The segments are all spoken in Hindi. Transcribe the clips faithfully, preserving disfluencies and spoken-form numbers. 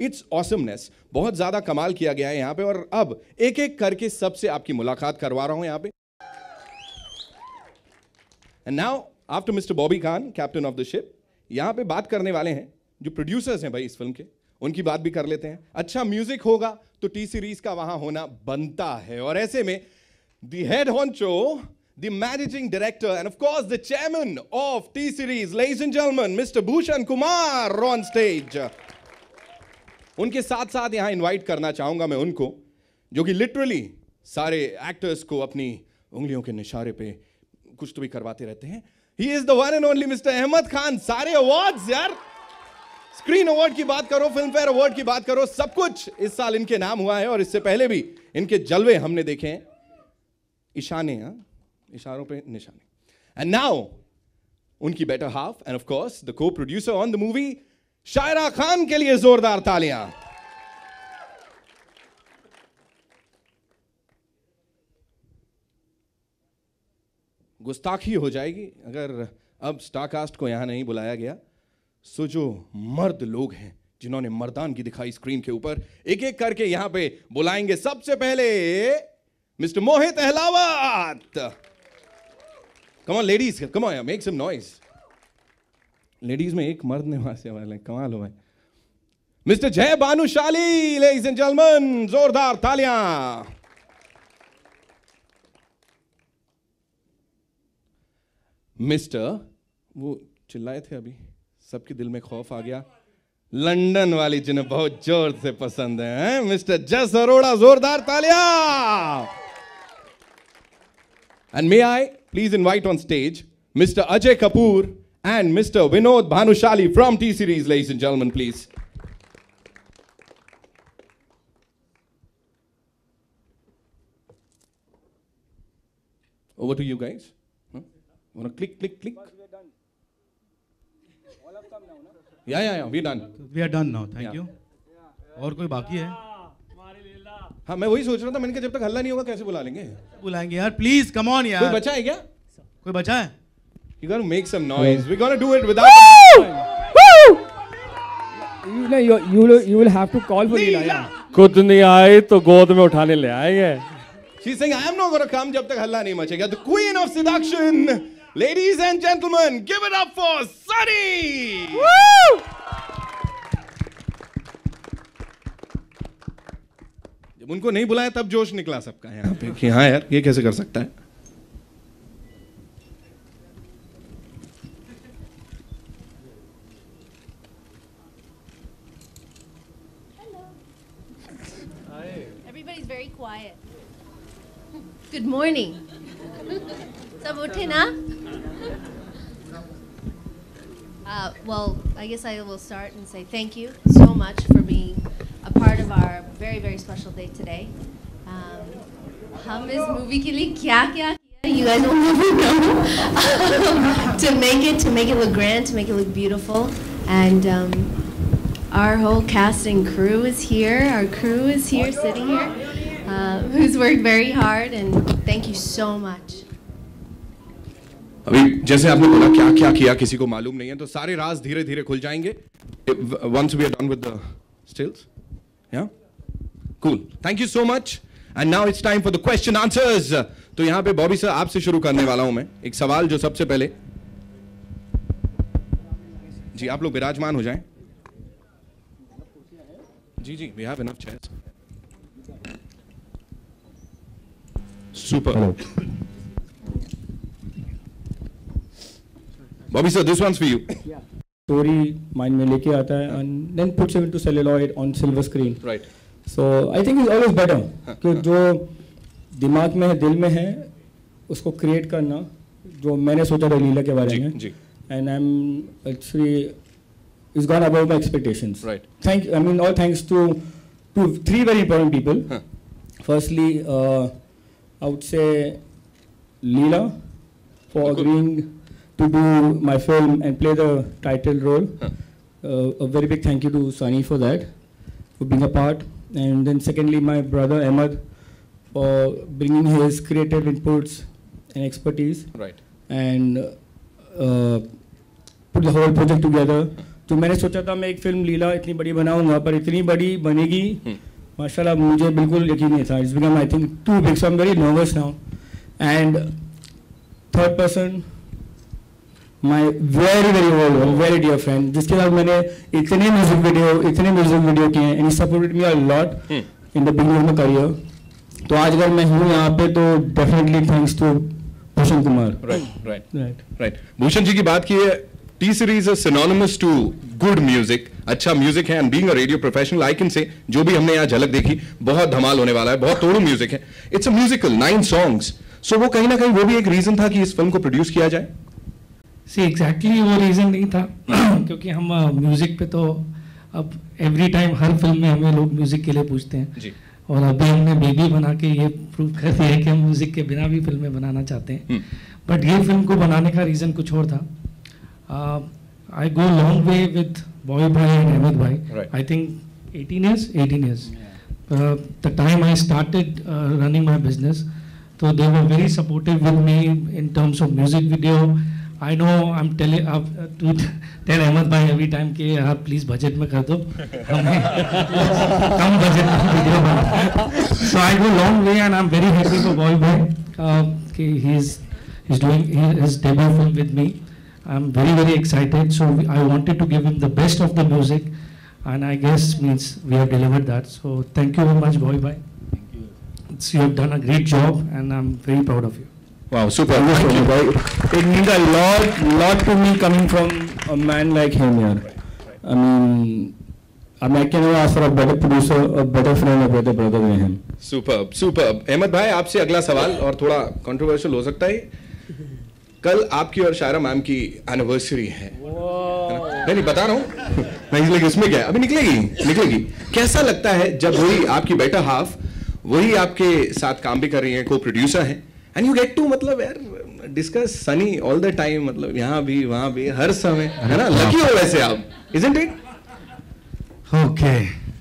इट्स ऑसमनेस, बहुत ज्यादा कमाल किया गया है यहाँ पे। और अब एक एक करके सबसे आपकी मुलाकात करवा रहा हूं यहाँ पे। And now after mister Bobby Khan, captain of the ship, यहाँ पे बात करने वाले हैं जो प्रोड्यूसर्स हैं भाई इस फिल्म के, उनकी बात भी कर लेते हैं। अच्छा म्यूजिक होगा तो टी सीरीज का वहां होना बनता है, और ऐसे में the head honcho, the managing director and of course the chairman of T Series, ladies and gentlemen, Mister Bhushan Kumar on stage. उनके साथ साथ यहां इनवाइट करना चाहूंगा मैं उनको जो कि लिटरली सारे एक्टर्स को अपनी उंगलियों के निशारे पे कुछ तो भी करवाते रहते हैं। He is the one and only mister Ahmed Khan. सारे अवार्ड्स यार, स्क्रीन अवार्ड की बात करो, फिल्म फेयर अवार्ड की बात करो, सब कुछ इस साल इनके नाम हुआ है। और इससे पहले भी इनके जलवे हमने देखे हैं। इशाने, हाँ, इशारों पे निशाने। एंड नाउ उनकी better half and of course the co producer on the movie, Shaira Khan के लिए जोरदार तालियां। गुस्ताखी हो जाएगी अगर अब स्टारकास्ट को यहां नहीं बुलाया गया। सो जो मर्द लोग हैं जिन्होंने मर्दानगी दिखाई स्क्रीन के ऊपर, एक एक करके यहां पे बुलाएंगे। सबसे पहले mister Mohit Ahlawat. Come on ladies, come on, make some noise. Ladies में एक मर्द ने वहां से वाले, कमाल हो भाई। मिस्टर जय भानुशाली, लेडीज एंड जेंटलमैन, जोरदार तालियां। मिस्टर, वो चिल्लाए थे अभी, सबके दिल में खौफ आ गया, लंदन वाली जिन्हें बहुत जोर से पसंद है, मिस्टर जस अरोड़ा, जोरदार तालियां। And may I please invite on stage mister Ajay Kapoor and Mister Vinod Bhanushali from T Series, ladies and gentlemen, please. Over to you guys. Huh? Wanna click, click, click? We are done. All have come now, no? Yeah, yeah, yeah. We're done. We are done now. Thank Yeah. you. और कोई बाकी है? हाँ, मैं वही सोच रहा था, मैंने कहा जब तक हल्ला नहीं होगा कैसे बुला लेंगे? बुलाएंगे यार, प्लीज कम ऑन यार। कोई बचा है क्या? कोई बचा है? You gotta make some noise. We're gonna do it without. Woo! Woo! You know, you you will you will have to call for Leela. Yeah. खुद नहीं आए तो गोद में उठाने ले आएंगे। She's saying I am not gonna come जब तक हल्ला नहीं मचेगा। The Queen of Seduction, ladies and gentlemen, give it up for Sunny. Woo! जब उनको नहीं बुलाया तब जोश निकला सबका यहाँ पे कि हाँ यार ये कैसे कर सकता है। Everybody's very quiet. Good morning. Sab uthe na? Uh, well, I guess I will start and say thank you so much for being a part of our very, very special day today. Um, hum is movie ke liye kya kya kiya, you guys will never know. to make it, to make it look grand, to make it look beautiful, and um, our whole cast and crew is here. Our crew is here, sitting here, uh, who's worked very hard, and thank you so much. अभी जैसे आपने बोला क्या क्या किया किसी को मालूम नहीं है, तो सारे राज धीरे धीरे खुल जाएंगे once we are done with the stills. Yeah, cool. Thank you so much. And now it's time for the question answers. तो यहाँ पे बॉबी सर आपसे शुरू करने वाला हूँ मैं एक सवाल जो सबसे पहले, जी आप लोग विराजमान हो जाएं। जी जी, we have enough chairs. Super. Bobby sir, this one's for you. Yeah. Story mind में लेके आता है and then puts him into celluloid on silver screen. Right. So I think it's always better कि जो दिमाग में है, दिल में है, उसको create करना, जो मैंने सोचा था लीला के बारे में. जी. And I'm actually it's gone above my expectations. Right. Thank I mean all thanks to to three very important people. Huh. Firstly, uh, I would say Leela for Oh, good. agreeing to do my film and play the title role. Huh. Uh, a very big thank you to Sunny for that, for being a part. And then secondly, my brother Ahmed for bringing his creative inputs and expertise Right. and uh, put the whole project together जो मैंने सोचा था मैं एक फिल्म लीला इतनी बड़ी बनाऊंगा पर इतनी बड़ी बनेगी माशाल्लाह मुझे बिल्कुल यकीन नहीं था. It's become I think too big, so I am very nervous now. And third person my very very old very dear friend, जिसके साथ मैंने इतने म्यूजिक वीडियो इतने म्यूजिक वीडियो किए हैं and he supported me a lot in the beginning of my career. तो आज अगर मैं हूँ यहाँ पे तो definitely thanks to Bhushan Kumar. Right right right right Bhushan ji की बात की है. T series is synonymous to good music. अच्छा म्यूजिक है and being a radio professional I can say जो भी हमने यहाँ झलक देखी बहुत धमाल होने वाला है, बहुत तोड़ू म्यूजिक है. It's a musical, nine songs. So वो कहीं ना कहीं वो भी एक रीजन था कि इस फिल्म को प्रोड्यूस किया जाए. सी एग्जैक्टली वो रीज़न नहीं था क्योंकि हम म्यूज़िक पे तो अब एवरी टाइम हर फिल्म में हमें लोग म्यूज़िक के लिए पूछते हैं जी. और अभी हमने बेबी बना के ये प्रूव कर दिया है कि हम म्यूज़िक के बिना भी फिल्में बनाना चाहते हैं. बट ये फिल्म को बनाने का रीज़न कुछ और था. I go long way with Bobby भाई एंड अहमद भाई. I think eighteen years eighteen years uh, the time I started uh, running my business, so they were very supportive with me in terms of music video. I know I'm telling uh, to tell Ahmed bhai every time कि आप please budget में कर दो हमें कम budget में वीडियो बना. So I go long way and I'm very happy for Bobby bhai uh, कि he's he's doing his debut film with me. I'm very very excited. So I wanted to give him the best of the music, and I guess means we have delivered that. So thank you very much, Bobby bhai. Thank you. It's, you have done a great job, and I'm very proud of you. Wow, super. Thank you, bhai. It means a lot, lot to me coming from a man like him here. I mean, I mean, I can never ask for a better producer, a better friend, a better brother than him. Superb, superb. Ahmad भाई आपसे अगला सवाल और थोड़ा कंट्रोवर्शियल हो सकता है. कल आपकी और शायरा मैम की एनिवर्सरी है. नहीं नहीं बता रहा हूँ मैं, इसलिए इसमें क्या है अभी निकलेगी निकलेगी. कैसा लगता है जब वही आपकी बेटर हाफ वही आपके साथ काम भी कर रही है, को प्रोड्यूसर है, एंड यू गेट टू मतलब यार discuss Sunny all the time, मतलब यहाँ भी वहाँ भी हर समय, है ना? लकी हो वैसे आप, इजंट इट? ओके.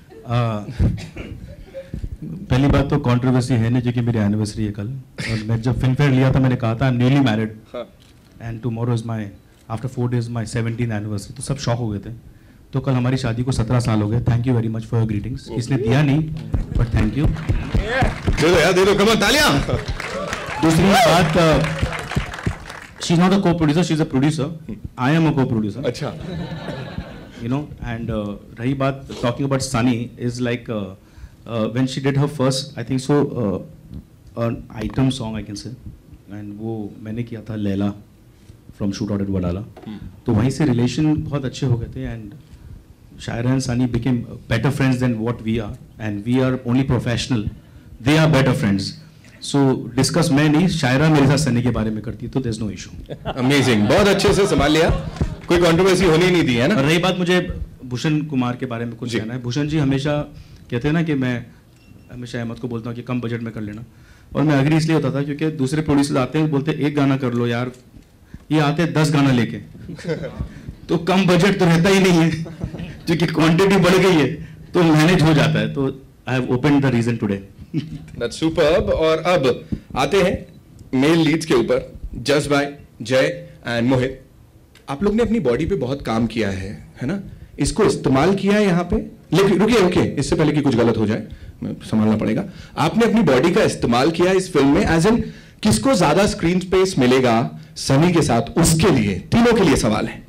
पहली बात तो कंट्रोवर्सी है नहीं, जो कि मेरी एनिवर्सरी है कल. और मैं जब फिल्म फेयर लिया था मैंने कहा था newly married and tomorrow is my after four days my seventeen anniversary. तो सब शॉक हो गए थे. तो कल हमारी शादी को सत्रह साल हो गए. Thank you very much for your greetings. इसने दिया नहीं बट थैंक यू. दे दो यार, दे दो, कम ऑन तालियां. दूसरी बात, she is not a co producer, she is a producer. I am a co producer. अच्छा. You know, and uh, रही बात talking about Sunny is like uh, uh, when she did her first, I think so, uh, an item song I can say, and वो मैंने किया था Laila from Shootout at Wadala. तो वहीं से relation बहुत अच्छे हो गए थे and Shaira and Sunny became better friends than what we are, and we are only professional. They are better friends. So discuss मैं नहीं, शायरा मेरे साथ सनी के बारे में करती है तो there's no issue. Amazing, बहुत अच्छे से संभाल लिया, कोई कंट्रोवर्सी होनी नहीं दी, है ना? और रही बात मुझे भूषण कुमार के बारे में कुछ कहना है. भूषण जी हमेशा कहते हैं ना कि मैं हमेशा अहमद को बोलता हूँ कि कम बजट में कर लेना, और मैं अग्री इसलिए होता था क्योंकि दूसरे प्रोड्यूसर्स आते हैं बोलते एक गाना कर लो यार, ये आते हैं दस गाना लेके तो कम बजट तो रहता ही नहीं है, क्योंकि क्वांटिटी बढ़ गई है तो मैनेज हो जाता है. तो I have opened the reason today. That's superb. और अब आते हैं मेल लीड्स के ऊपर. जस भाई, जय एंड मोहित, आप लोग ने अपनी बॉडी पे बहुत काम किया है, है ना? इसको इस्तेमाल किया है यहाँ पे. लेकिन रुकिए रुकिए, इससे पहले कि कुछ गलत हो जाए, संभालना पड़ेगा. आपने अपनी बॉडी का इस्तेमाल किया इस फिल्म में, एज इन किसको ज्यादा स्क्रीन स्पेस मिलेगा सनी के साथ, उसके लिए, तीनों के लिए सवाल है.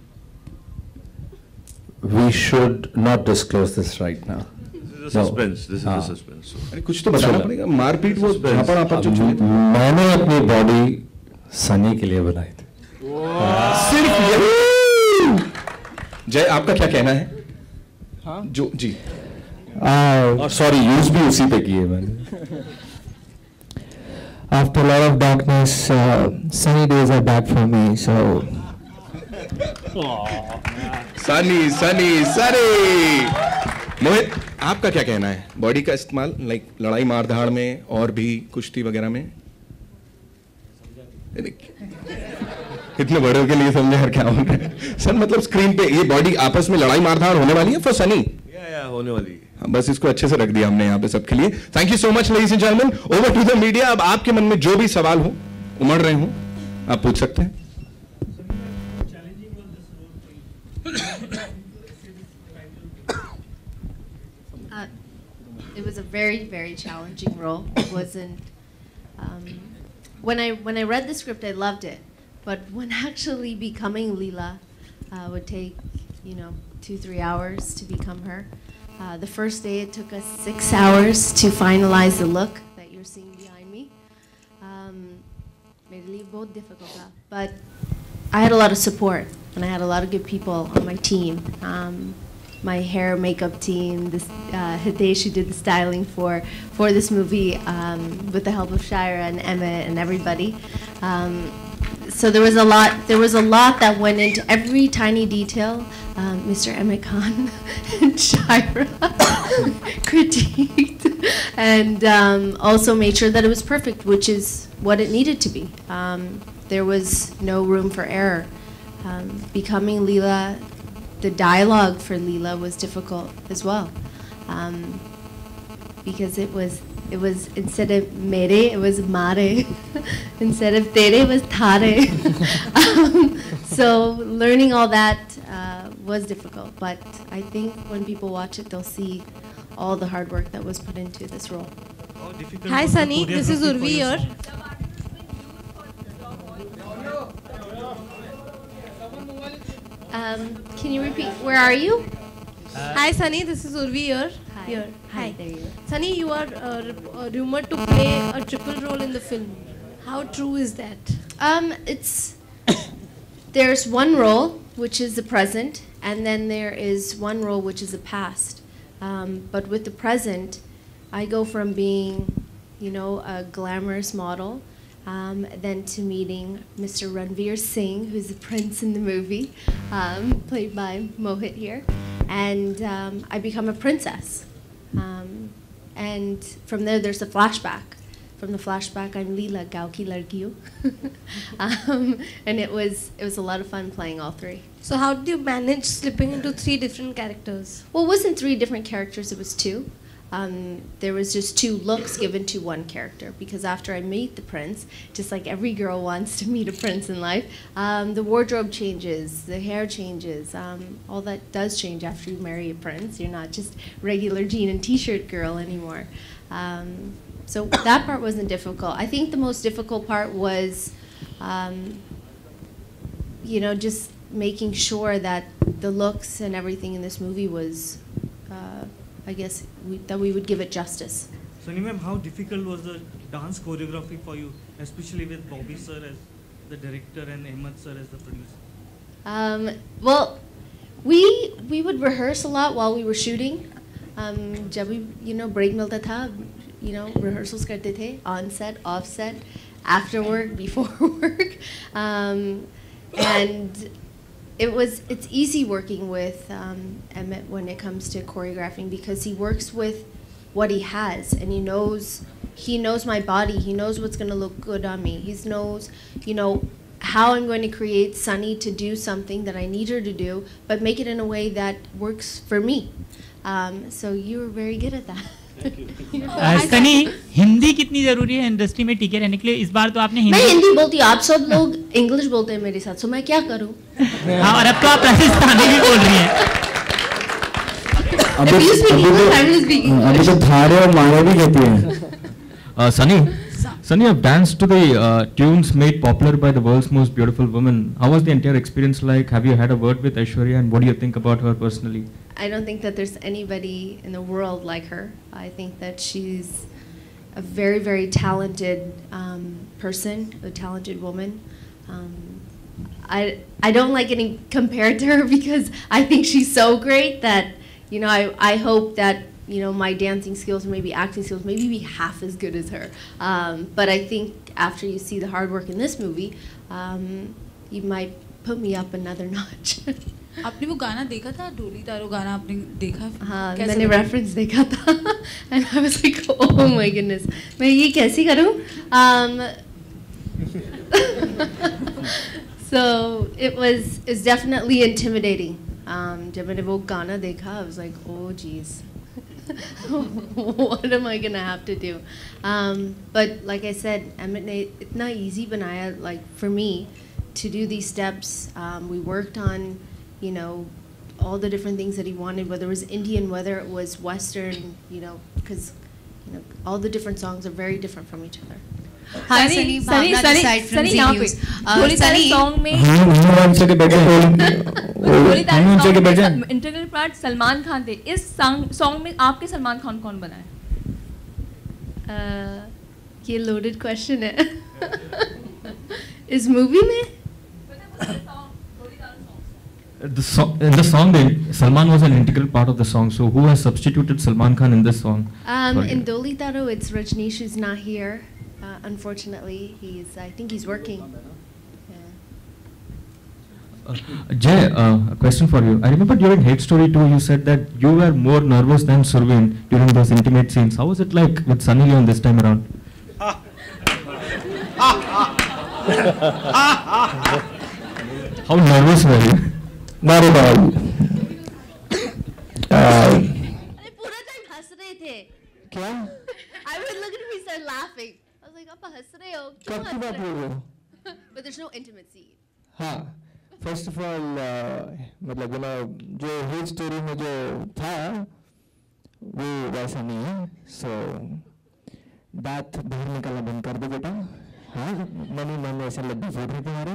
We should not disclose this right now. This is a suspense. This is a suspense. अरे कुछ तो बताना पड़ेगा. मारपीट वो झापड़ आपड़ जो चले थे. मैंने अपनी बॉडी सनी के लिए बनाई थी. सिर्फ यही. जय आपका क्या कहना है? हाँ जो जी सॉरी यूज भी उसी पे किए मैंने. After a lot of darkness, uh, sunny days are back for me. So, Sunny Sunny Sunny. मोहित आपका क्या कहना है? बॉडी का इस्तेमाल लाइक लड़ाई मारधाड़ में और भी कुश्ती वगैरह में? इतने बड़ों के लिए समझे यार क्या हो रहा है सर. मतलब स्क्रीन पे ये बॉडी आपस में लड़ाई मारधाड़ होने वाली है फॉर सनी? या या होने वाली है. बस इसको अच्छे से रख दिया हमने यहाँ पे सबके लिए. Thank you so much ladies and gentleman. Over to the media. अब आपके मन में जो भी सवाल हो, उमड़ रहे हो, आप पूछ सकते हैं. very, very challenging role. It wasn't. Um, when I when I read the script, I loved it, but when actually becoming Leela uh, would take, you know, two three hours to become her. Uh, the first day, it took us six hours to finalize the look that you're seeing behind me. Um, मेरे लिए बहुत difficult था, but I had a lot of support and I had a lot of good people on my team. Um, my hair makeup team, this, uh, Hitesh, who did the styling for for this movie, um, with the help of Shira and Emmett and everybody. Um, so there was a lot. There was a lot that went into every tiny detail. Um, Mister Emmett Khan and Shira critiqued and um, also made sure that it was perfect, which is what it needed to be. Um, there was no room for error. Um, becoming Leela, the dialogue for Leela was difficult as well, um, because it was it was instead of mere, it was mare, instead of tere, it was thare. um, so learning all that uh, was difficult, but I think when people watch it, they'll see all the hard work that was put into this role. Hi Sunny, this is Urvi here. Um, can you repeat? Where are you? Uh, Hi Sunny, this is Urvi here. Hi. Here. Hi. Hi. There you go. Sunny, you are uh, uh, rumored to play a triple role in the film. How true is that? Um, it's there's one role which is the present, and then there is one role which is the past. Um, but with the present, I go from being, you know, a glamorous model. Um, then to meeting Mister Ranveer Singh, who's the prince in the movie, um, played by Mohit here, and um, I become a princess. Um, and from there, there's a flashback. From the flashback, I'm Leela, Gaon ki ladkiyo. um, and it was it was a lot of fun playing all three. So how did you manage slipping into three different characters? Well, it wasn't three different characters; it was two. Um, there was just two looks given to one character, because after I meet the prince, just like every girl wants to meet a prince in life, um, the wardrobe changes, the hair changes, um, all that does change after you marry a prince. You're not just regular jean and t-shirt girl anymore. Um, so that part wasn't difficult. I think the most difficult part was, um, you know, just making sure that the looks and everything in this movie was, uh, I guess, we, that we would give it justice. Sunny ma'am, how difficult was the dance choreography for you, especially with Bobby sir as the director and Ahmed sir as the producer? Um, well, we we would rehearse a lot while we were shooting. Um, जब भी, you know, break मिलता था, you know, rehearsals करते थे, on set, off set, after work, before work, um, and it was it's easy working with um, Emmett when it comes to choreographing, because he works with what he has, and he knows he knows my body. He knows what's going to look good on me. He knows, you know, how I'm going to create Sunny to do something that I need her to do, but make it in a way that works for me. Um, so you were very good at that. Sunny Hindi कितनी जरूरी है इंडस्ट्री में टिके रहने के लिए? इस बार तो आपने हिंदी मैं हिंदी बोलती हूँ, आप सब लोग इंग्लिश बोलते हैं मेरे साथ, सो मैं क्या करूँ? हाँ, और अब तो आप राजस्थानी भी बोल रही हैं। अभी अभी अभी तो धारे और मारे भी कहती हैं। Sunny Sunny, you've danced to the uh, tunes made popular by the world's most beautiful woman. How was the entire experience like? Have you had a word with Aishwarya, and what do you think about her personally? I don't think that there's anybody in the world like her. I think that she's a very, very talented um, person, a talented woman. Um, I, I don't like getting compared to her because I think she's so great that, you know, I, I hope that, you know, my dancing skills or maybe acting skills maybe be half as good as her. Um, but I think after you see the hard work in this movie, um, you might put me up another notch. आपने वो गाना देखा था, डोली तारो गाना आपने देखा? हाँ, मैंने reference देखा था, and I was like, oh my goodness, मैं ये कैसे करूँ? Um, so it was it's definitely intimidating. Um, जब मैंने वो गाना देखा, I was like, oh geez. What am I gonna have to do? Um, but like I said, Emmett ने इतना easy बनाया, like for me, to do these steps. Um, we worked on, you know, all the different things that he wanted, whether it was Indian, whether it was Western, you know, because you know, all the different songs are very different from each other. Hi, Sunny. Sunny, Sunny, Sunny, यहाँ पे ढोली तारे सॉन्ग में हम से के बैठे ढोली तारे सॉन्ग में इंटीग्रल पार्ट सलमान खान थे. इस सॉन्ग में आपके सलमान खान कौन बना है? ये loaded question है. इस मूवी में The song, in the song, the, Salman was an integral part of the song. So, who has substituted Salman Khan in this song? Um, in Doli Taro, it's Rajneesh who's not here. Uh, unfortunately, he's. I think he's working. Uh, Jay, uh, a question for you. I remember during Hate Story two, you said that you were more nervous than Surveen during those intimate scenes. How was it like with Sunny Leon this time around? How nervous were you? Not at all. अरे पूरा टाइम हंस रहे थे. क्या? I would look at him and start laughing. I was like, आप हंस रहे हो? क्यों कब की हंस बात रहे बोल रहे हो? हो? But there's no intimate scene. हाँ. First of all, मतलब you know जो Hate Story में जो था वो वैसा नहीं है. So दांत बाहर निकालना बंद कर दो बेटा. हाँ, मनी मन ऐसे लड्डू फोड़ रहे तुम्हारे.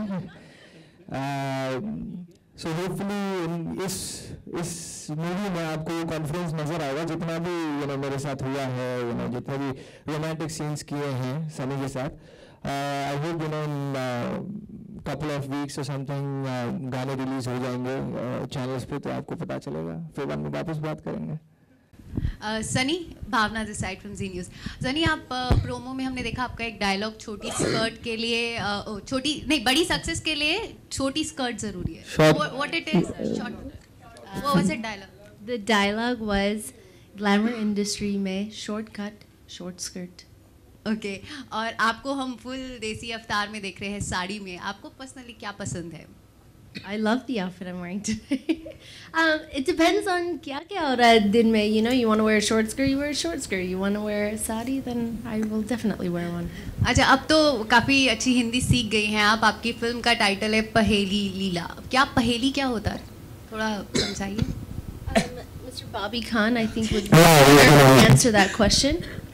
सो होपफुली इस इस मूवी में आपको कॉन्फिडेंस नजर आएगा जितना भी यू नो मेरे साथ हुआ है, यू नो जितने भी रोमांटिक सीन्स किए हैं सनी के साथ. I hope you know couple of weeks और समथिंग गाने रिलीज हो जाएंगे चैनल्स पे, तो आपको पता चलेगा. फिर बाद में वापस बात करेंगे. Sunny, Bhavna this side from Zee news. Sunny, आप प्रोमो में हमने देखा आपका एक डायलॉग, छोटी स्कर्ट के लिए छोटी नहीं बड़ी सक्सेस के लिए छोटी स्कर्ट जरूरी है. What it is? Short. What was that dialogue? The dialogue was glamour industry में शॉर्टकट शॉर्ट स्कर्ट. ओके. और आपको हम फुल देसी अवतार में देख रहे हैं साड़ी में. आपको पर्सनली क्या पसंद है? I love the outfit I'm wearing today. um, it depends on क्या क्या हो रहा है दिन में. You know, you want to wear a short skirt, you wear a short skirt. You want to wear a sari, then I will definitely wear one. अच्छा, अब तो काफ़ी अच्छी हिंदी सीख गई हैं आप. आपकी फिल्म का टाइटल है पहेली लीला. क्या पहेली क्या होता है? थोड़ा समझाइए. Mister Bobby Khan, I think, would be better to answer that question.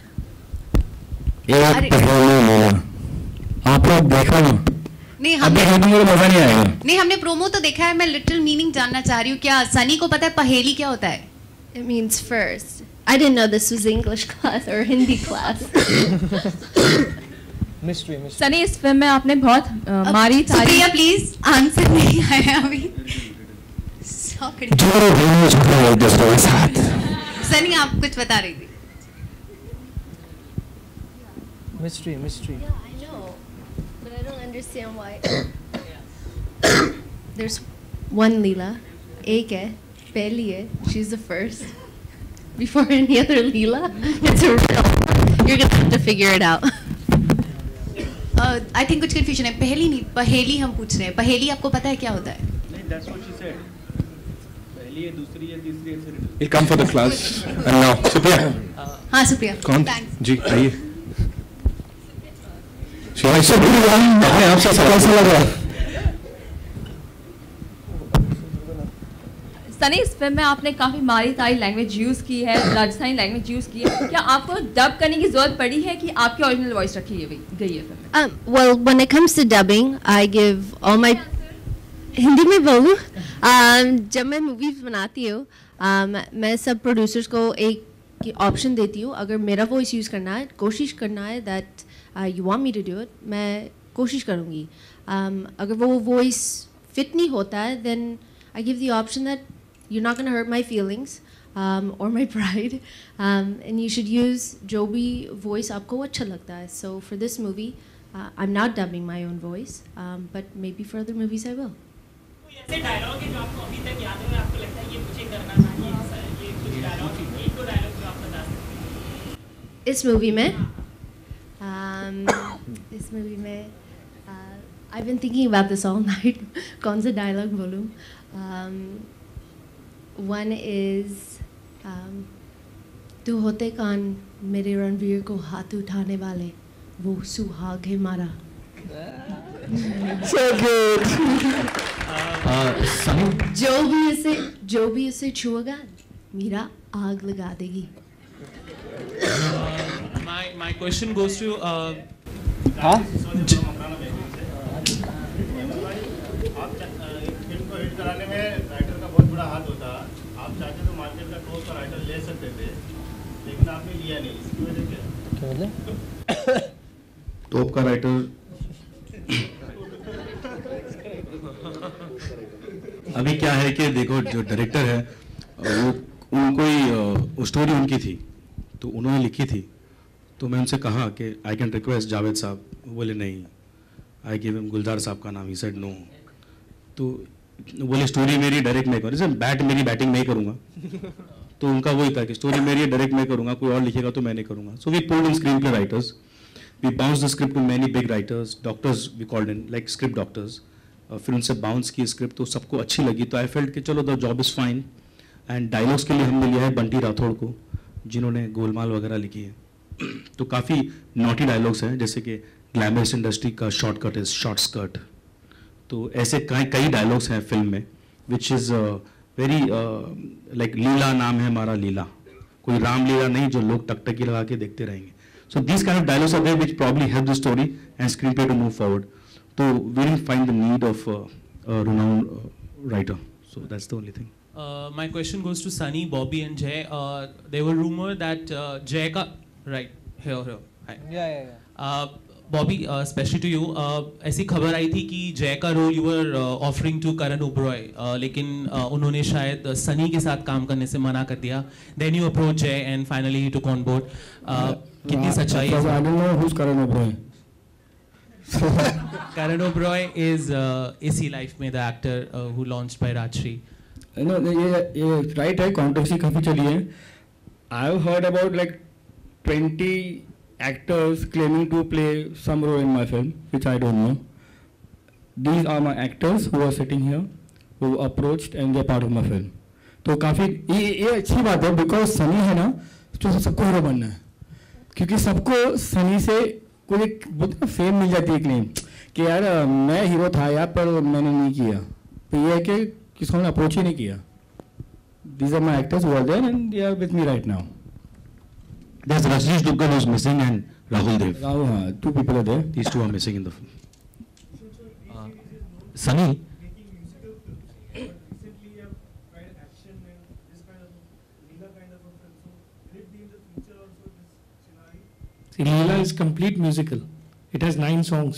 ये पहेली लीला आप लोग देखो ना. नहीं हमने मजा नहीं आएगा. नहीं हमने प्रोमो तो देखा है. मैं लिटिल मीनिंग जानना चाह रही हूँ. क्या सनी को पता है पहेली क्या होता है? It means first. I didn't know this was English class or Hindi class. Mystery, mystery. Sunny, इस फिल्म में आपने बहुत मारी तारी. सुप्रिया प्लीज, आंसर नहीं आया अभी. सनी, आप कुछ बता रही थी. Mystery, mystery. Yeah, I know. But I don't understand why. There's one Leela. एक है, पहली है. She's the first. Before any other Leela, it's a riddle. You're gonna have to figure it out. I think कुछ confusion है. पहली नहीं, पहेली हम पूछ रहे हैं. पहेली आपको पता है क्या होता है? नहीं, that's what she said. पहली है, दूसरी है, तीसरी है. We'll come for the class. And now, Supriya. हाँ सुप्रिया. कौन? Thanks. जी आइए. अपने आप से कैसा लग रहा है? सनी, इस फिल्म में आपने काफी मारी तारी लैंग्वेज यूज की है, राजस्थानी लैंग्वेज यूज की है. क्या आपको डब करने की जरूरत पड़ी है कि आपकी ओरिजिनल वॉइस रखी गई है फिल्म में? Um, well, when it comes to dubbing, I give all my Hindi में बोलूँ. um, जब मैं मूवीज बनाती हूँ um, मैं सब प्रोड्यूसर्स को एक ऑप्शन देती हूँ. अगर मेरा वॉइस यूज़ करना है, कोशिश करना है that you want me to do it, मैं कोशिश करूँगी. um, अगर वो वॉइस फिट नहीं होता है, then I give the option that you're not going to hurt my feelings um, or my pride, um, and you should use जो भी voice आपको अच्छा लगता है. So for this movie, uh, I'm not dubbing my own voice, um, but maybe for other movies I will. ऐसे डायलॉग है जो आपको अभी तक याद है, आपको लगता है ये मुझे करना था, ये ये कुछ डायलॉग, एक दो डायलॉग जो आप बता सकते हैं इस मूवी में um, इस मूवी में uh, I've been thinking about this all night. कौन सा डायलॉग बोलूँ? um, One is um, तू होते कान मेरे रणवीर को हाथ उठाने वाले, वो सुहाग है मारा. So good. जो भी इसे जो भी इसे छुएगा, मेरा आग लगा देगी. my my question goes to. Uh, हाँ? कराने में राइटर का बहुत बड़ा हाथ होता है। आप चाहते तो मार्केट का टॉप का राइटर ले सकते थे, लेकिन आपने लिया नहीं। इसकी वजह क्या? क्या मतलब? टॉप का राइटर अभी क्या है कि देखो जो डायरेक्टर है वो उनको ही वो स्टोरी उनकी थी तो उन्होंने लिखी थी, तो मैं उनसे कहा कि आई कैन रिक्वेस्ट जावेद साहब, बोले नहीं। आई गिव हिम गुलजार साहब का नाम, ही सेड नो। तो बोले स्टोरी मेरी डायरेक्ट नहीं करूँ, बैट मेरी बैटिंग नहीं करूँगा। तो उनका वही था कि स्टोरी मेरी डायरेक्ट नहीं करूँगा, कोई और लिखेगा तो मैं नहीं करूँगा। So we pulled in screen play writers, we bounce the script to many big writers, doctors we called in like script doctors. फिर उनसे बाउंस की स्क्रिप्ट तो सबको अच्छी लगी, तो आई फेल्ट कि चलो the job is fine. And dialogues के लिए हमने लिया है बंटी राठौड़ को, जिन्होंने गोलमाल वगैरह लिखी है। तो काफ़ी नॉटी डायलॉग्स हैं, जैसे कि ग्लैमरस इंडस्ट्री का शॉर्टकट इज शॉर्ट स्कर्ट। तो ऐसे कई कई डायलॉग्स हैं फिल्म में which is very like Leela नाम है हमारा लीला, कोई रामलीला नहीं जो लोग टकटकी लगा के देखते रहेंगे। So these kind of dialogues are there which probably help the story and screen play to move forward. तो we didn't find the need of renowned writer, so that's the only thing. Uh, my question goes to Sunny, Bobby, and Jay. Uh, there were rumor that uh, Jay ka right here here. Hi. Yeah yeah yeah. Uh, Bobby, uh, especially to you, uh, ऐसी खबर आई थी कि जय का role you were offering to Karan Oberoi, लेकिन uh, उन्होंने शायद सनी के साथ काम करने से मना कर दिया. Then you approached Jay and finally he took on board. Uh, कितनी सच्चाई है? I don't know who's Karan Oberoi. Karan Oberoi is uh, A C Life में the actor uh, who launched by Rajshri. No, ये ये right है, controversy काफी चली है. I've heard about like twenty actors claiming to play some role in my film, which I don't know. These are my actors who are sitting here, who approached and they're part of my film. तो काफी ये ये अच्छी बात है, because सनी है ना, तो सबको हीरो बनना है, क्योंकि सबको सनी से कोई एक फेम मिल जाती है कि नहीं कि यार मैं हीरो था यार पर मैंने नहीं किया, तो ये है कि किसी ने अप्रोच ही नहीं किया. These are my actors who are there and they are with me right now. There's Rajneesh Duggal who's missing and Rahul Dev. Rahul, हाँ, two people are there. These two are missing in the film. Uh, Sunny. See, Leela is complete musical. It has nine songs.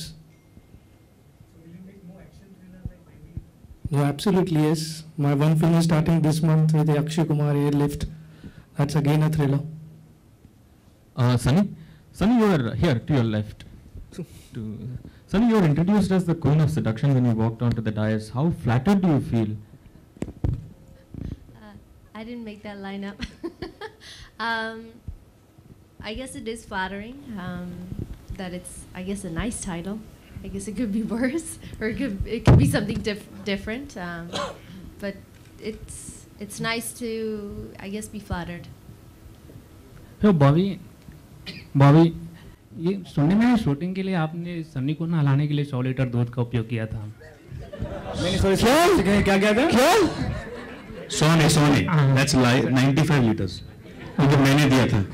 No, absolutely yes. My one film is starting this month with Akshay Kumar, Airlift. That's again a thriller. Uh, Sunny, Sunny, you are here to your left. To, Sunny, you were introduced as the queen of seduction when you walked onto the dais. How flattered do you feel? Uh, I didn't make that line up. um, I guess it is flattering um, that it's, I guess, a nice title. I guess it could be worse, or it could it could be something diff different. Um, but it's it's nice to, I guess, be flattered. तो बॉबी बॉबी ये सुनने में शूटिंग के लिए आपने सन्नी को नहलाने के लिए सौ लीटर दूध का उपयोग किया था. नहीं सॉरी क्या क्या क्या था? क्या? सौ नहीं सौ नहीं. That's lie. ninety-five liters. तो मैंने दिया था.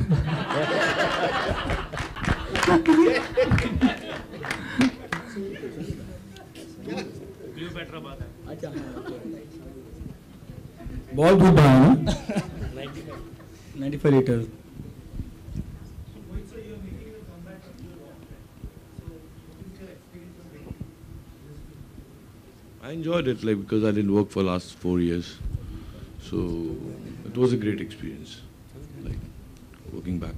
बहुत दूध बना ना? ninety-five liters. I enjoyed it, like, because I didn't work for last four years, so it was a great experience, like working back.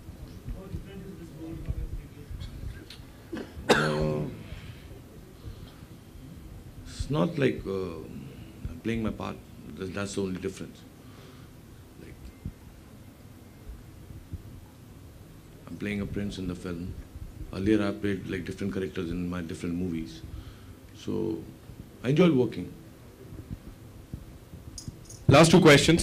Uh, it's not like uh, I'm playing my part. That's, that's the only difference. Like, I'm playing a prince in the film. Earlier, I played like different characters in my different movies, so I enjoyed working. Last two questions.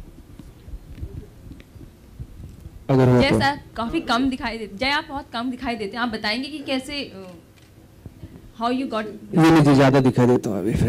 अगर जय सर काफी कम दिखाई देते, जय आप बहुत कम दिखाई देते हैं, आप बताएंगे कि कैसे हाउ यू गॉट. ये मुझे ज्यादा दिखाई देता हूँ अभी फिर.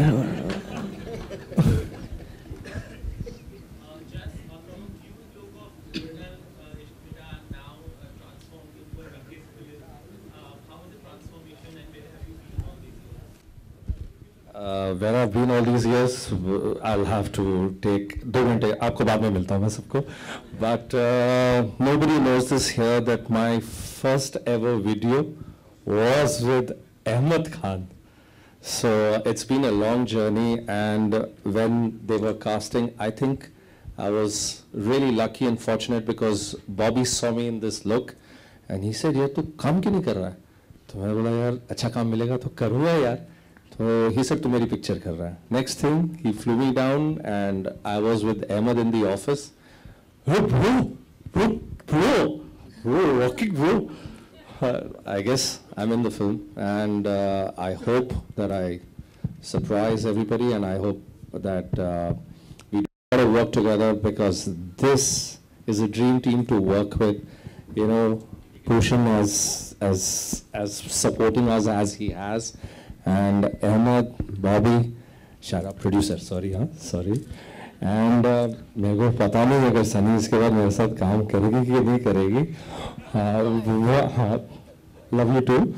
Uh, where I've been all these years, I'll have to take दो घंटे आपको बाद में मिलता हूँ मैं सबको. But uh, nobody knows this here that my first ever video was with Ahmed Khan. So it's been a long journey, and when they were casting, I think I was really lucky and fortunate because Bobby saw me in this look, and he said, "यार तू काम क्यों नहीं कर रहा है?" तो मैं बोला यार अच्छा काम मिलेगा तो करूँगा यार. So he said to मेरी picture कर रहा है. Next thing, he flew me down and I was with Ahmed in the office. Oh bro, bro, bro, bro, rocking bro. Uh, I guess I'm in the film, and uh, I hope that I surprise everybody, and I hope that uh, we got to work together because this is a dream team to work with. You know, Bhushan as as as supporting us as he has. And Ahmed, Bobby, shut up, producer, sorry, huh? Sorry. And uh, मेरे को पता नहीं अगर सनी इसके बाद मेरे साथ काम करेगी कि नहीं करेगी. uh, हाँ, love you too.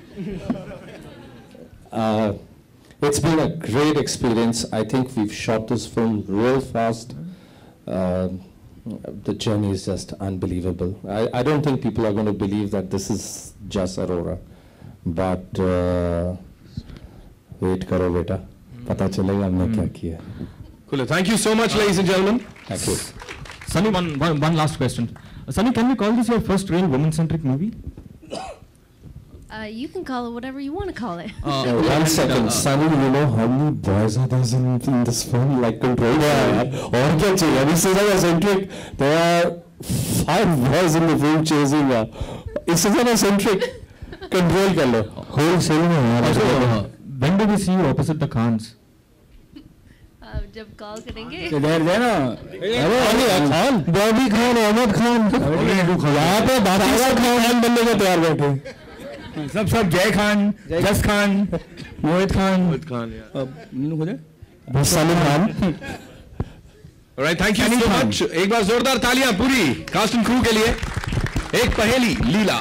Uh, it's been a great experience. I think we've shot this film real fast. Uh, the journey is just unbelievable. I, I don't think people are going to believe that this is just Aurora. But uh, wait karo beta, pata chalega humne kya kiya. Cool. Thank you so much, ladies and gentlemen. Thank you. Sunny, one, one, one last question. Uh, Sunny, can we call this your first real woman-centric movie? Uh, you can call it whatever you want to call it. Uh, yeah, one second, uh, Sunny, you know how many boys are there in, in this film? Like control. Yeah. Or kya chahiye? Abhi se zyada centric. There are five boys in the film chasing her. Isse zyada centric. Control kar lo. Whole film mein. Also, uh, when do we see you opposite the Khans? Uh, जब कॉल करेंगे. इधर दे ना. अरे खान, बॉबी खान, अहमद खान. यहाँ पे बादशाह खान बनने को तैयार बैठे. सब सब जय खान, जस खान, मोहित खान, मोहित खान, मीनू खुद है, Salim Khan. Alright, thank you so much. एक बार जोरदार तालियां पूरी कास्ट एंड क्रू के लिए. एक पहेली लीला.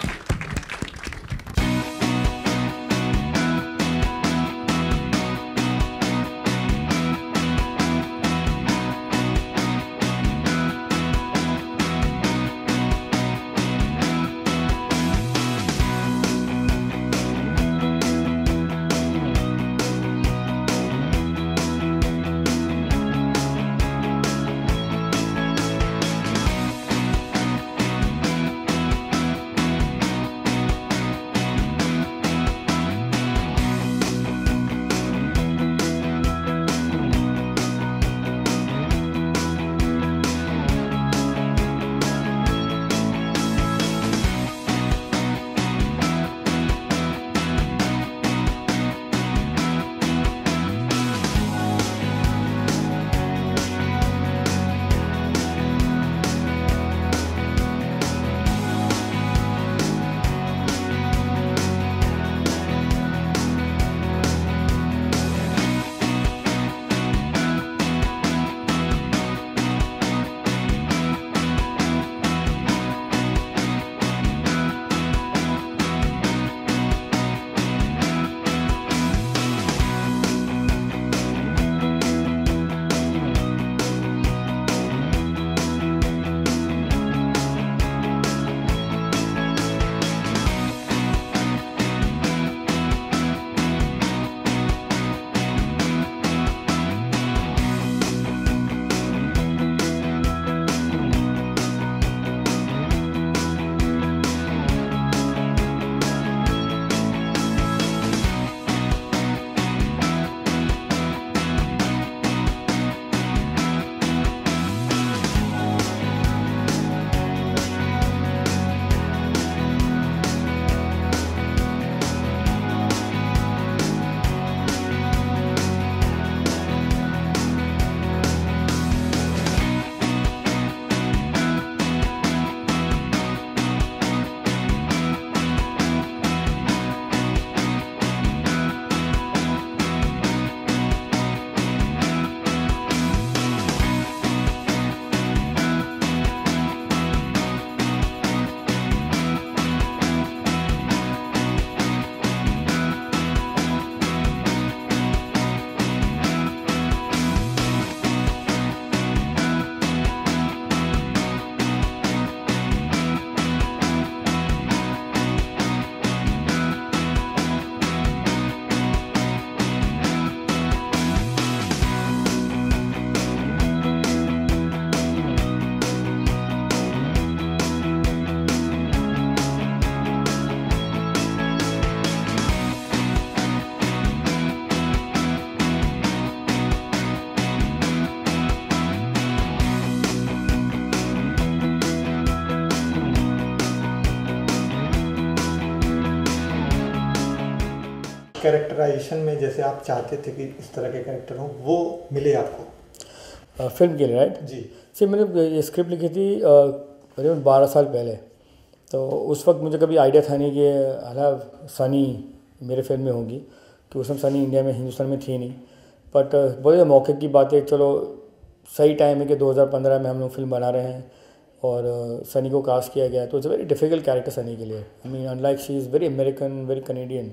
कैरेक्टराइजेशन में जैसे आप चाहते थे कि इस तरह के कैरेक्टर हो, वो मिले आपको फिल्म के लिए, राइट? जी सी मैंने ये स्क्रिप्ट लिखी थी करीबन बारह साल पहले, तो उस वक्त मुझे कभी आइडिया था नहीं कि अला सनी मेरे फिल्म में होगी, कि उस समय सनी इंडिया में, हिंदुस्तान में थी नहीं। बट बोले मौके की बात है, चलो सही टाइम है कि दो हज़ार पंद्रह में हम लोग फिल्म बना रहे हैं और सनी को कास्ट किया गया, तो it's a very difficult character Sunny के लिए। I mean unlike she is very American, very Canadian,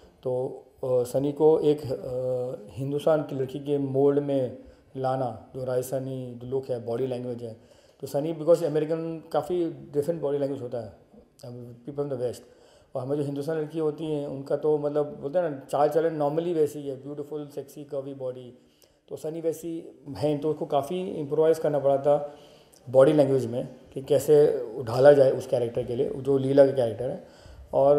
तो सनी को एक हिंदुस्तान की लड़की के मोल्ड में लाना, जो राजस्थानी लुक है, बॉडी लैंग्वेज है, तो सनी बिकॉज अमेरिकन काफ़ी डिफरेंट बॉडी लैंग्वेज होता है पीपल इन द वेस्ट, और हमें जो हिंदुस्तान लड़की होती हैं उनका तो मतलब बोलते हैं ना चाल चलन नॉर्मली वैसी है, ब्यूटीफुल सेक्सी कर्वी बॉडी, तो सनी वैसी है, तो उसको काफ़ी इम्प्रोवाइज़ करना पड़ा था बॉडी लैंग्वेज में कि कैसे ढाला जाए उस कैरेक्टर के लिए, जो लीला का कैरेक्टर है। और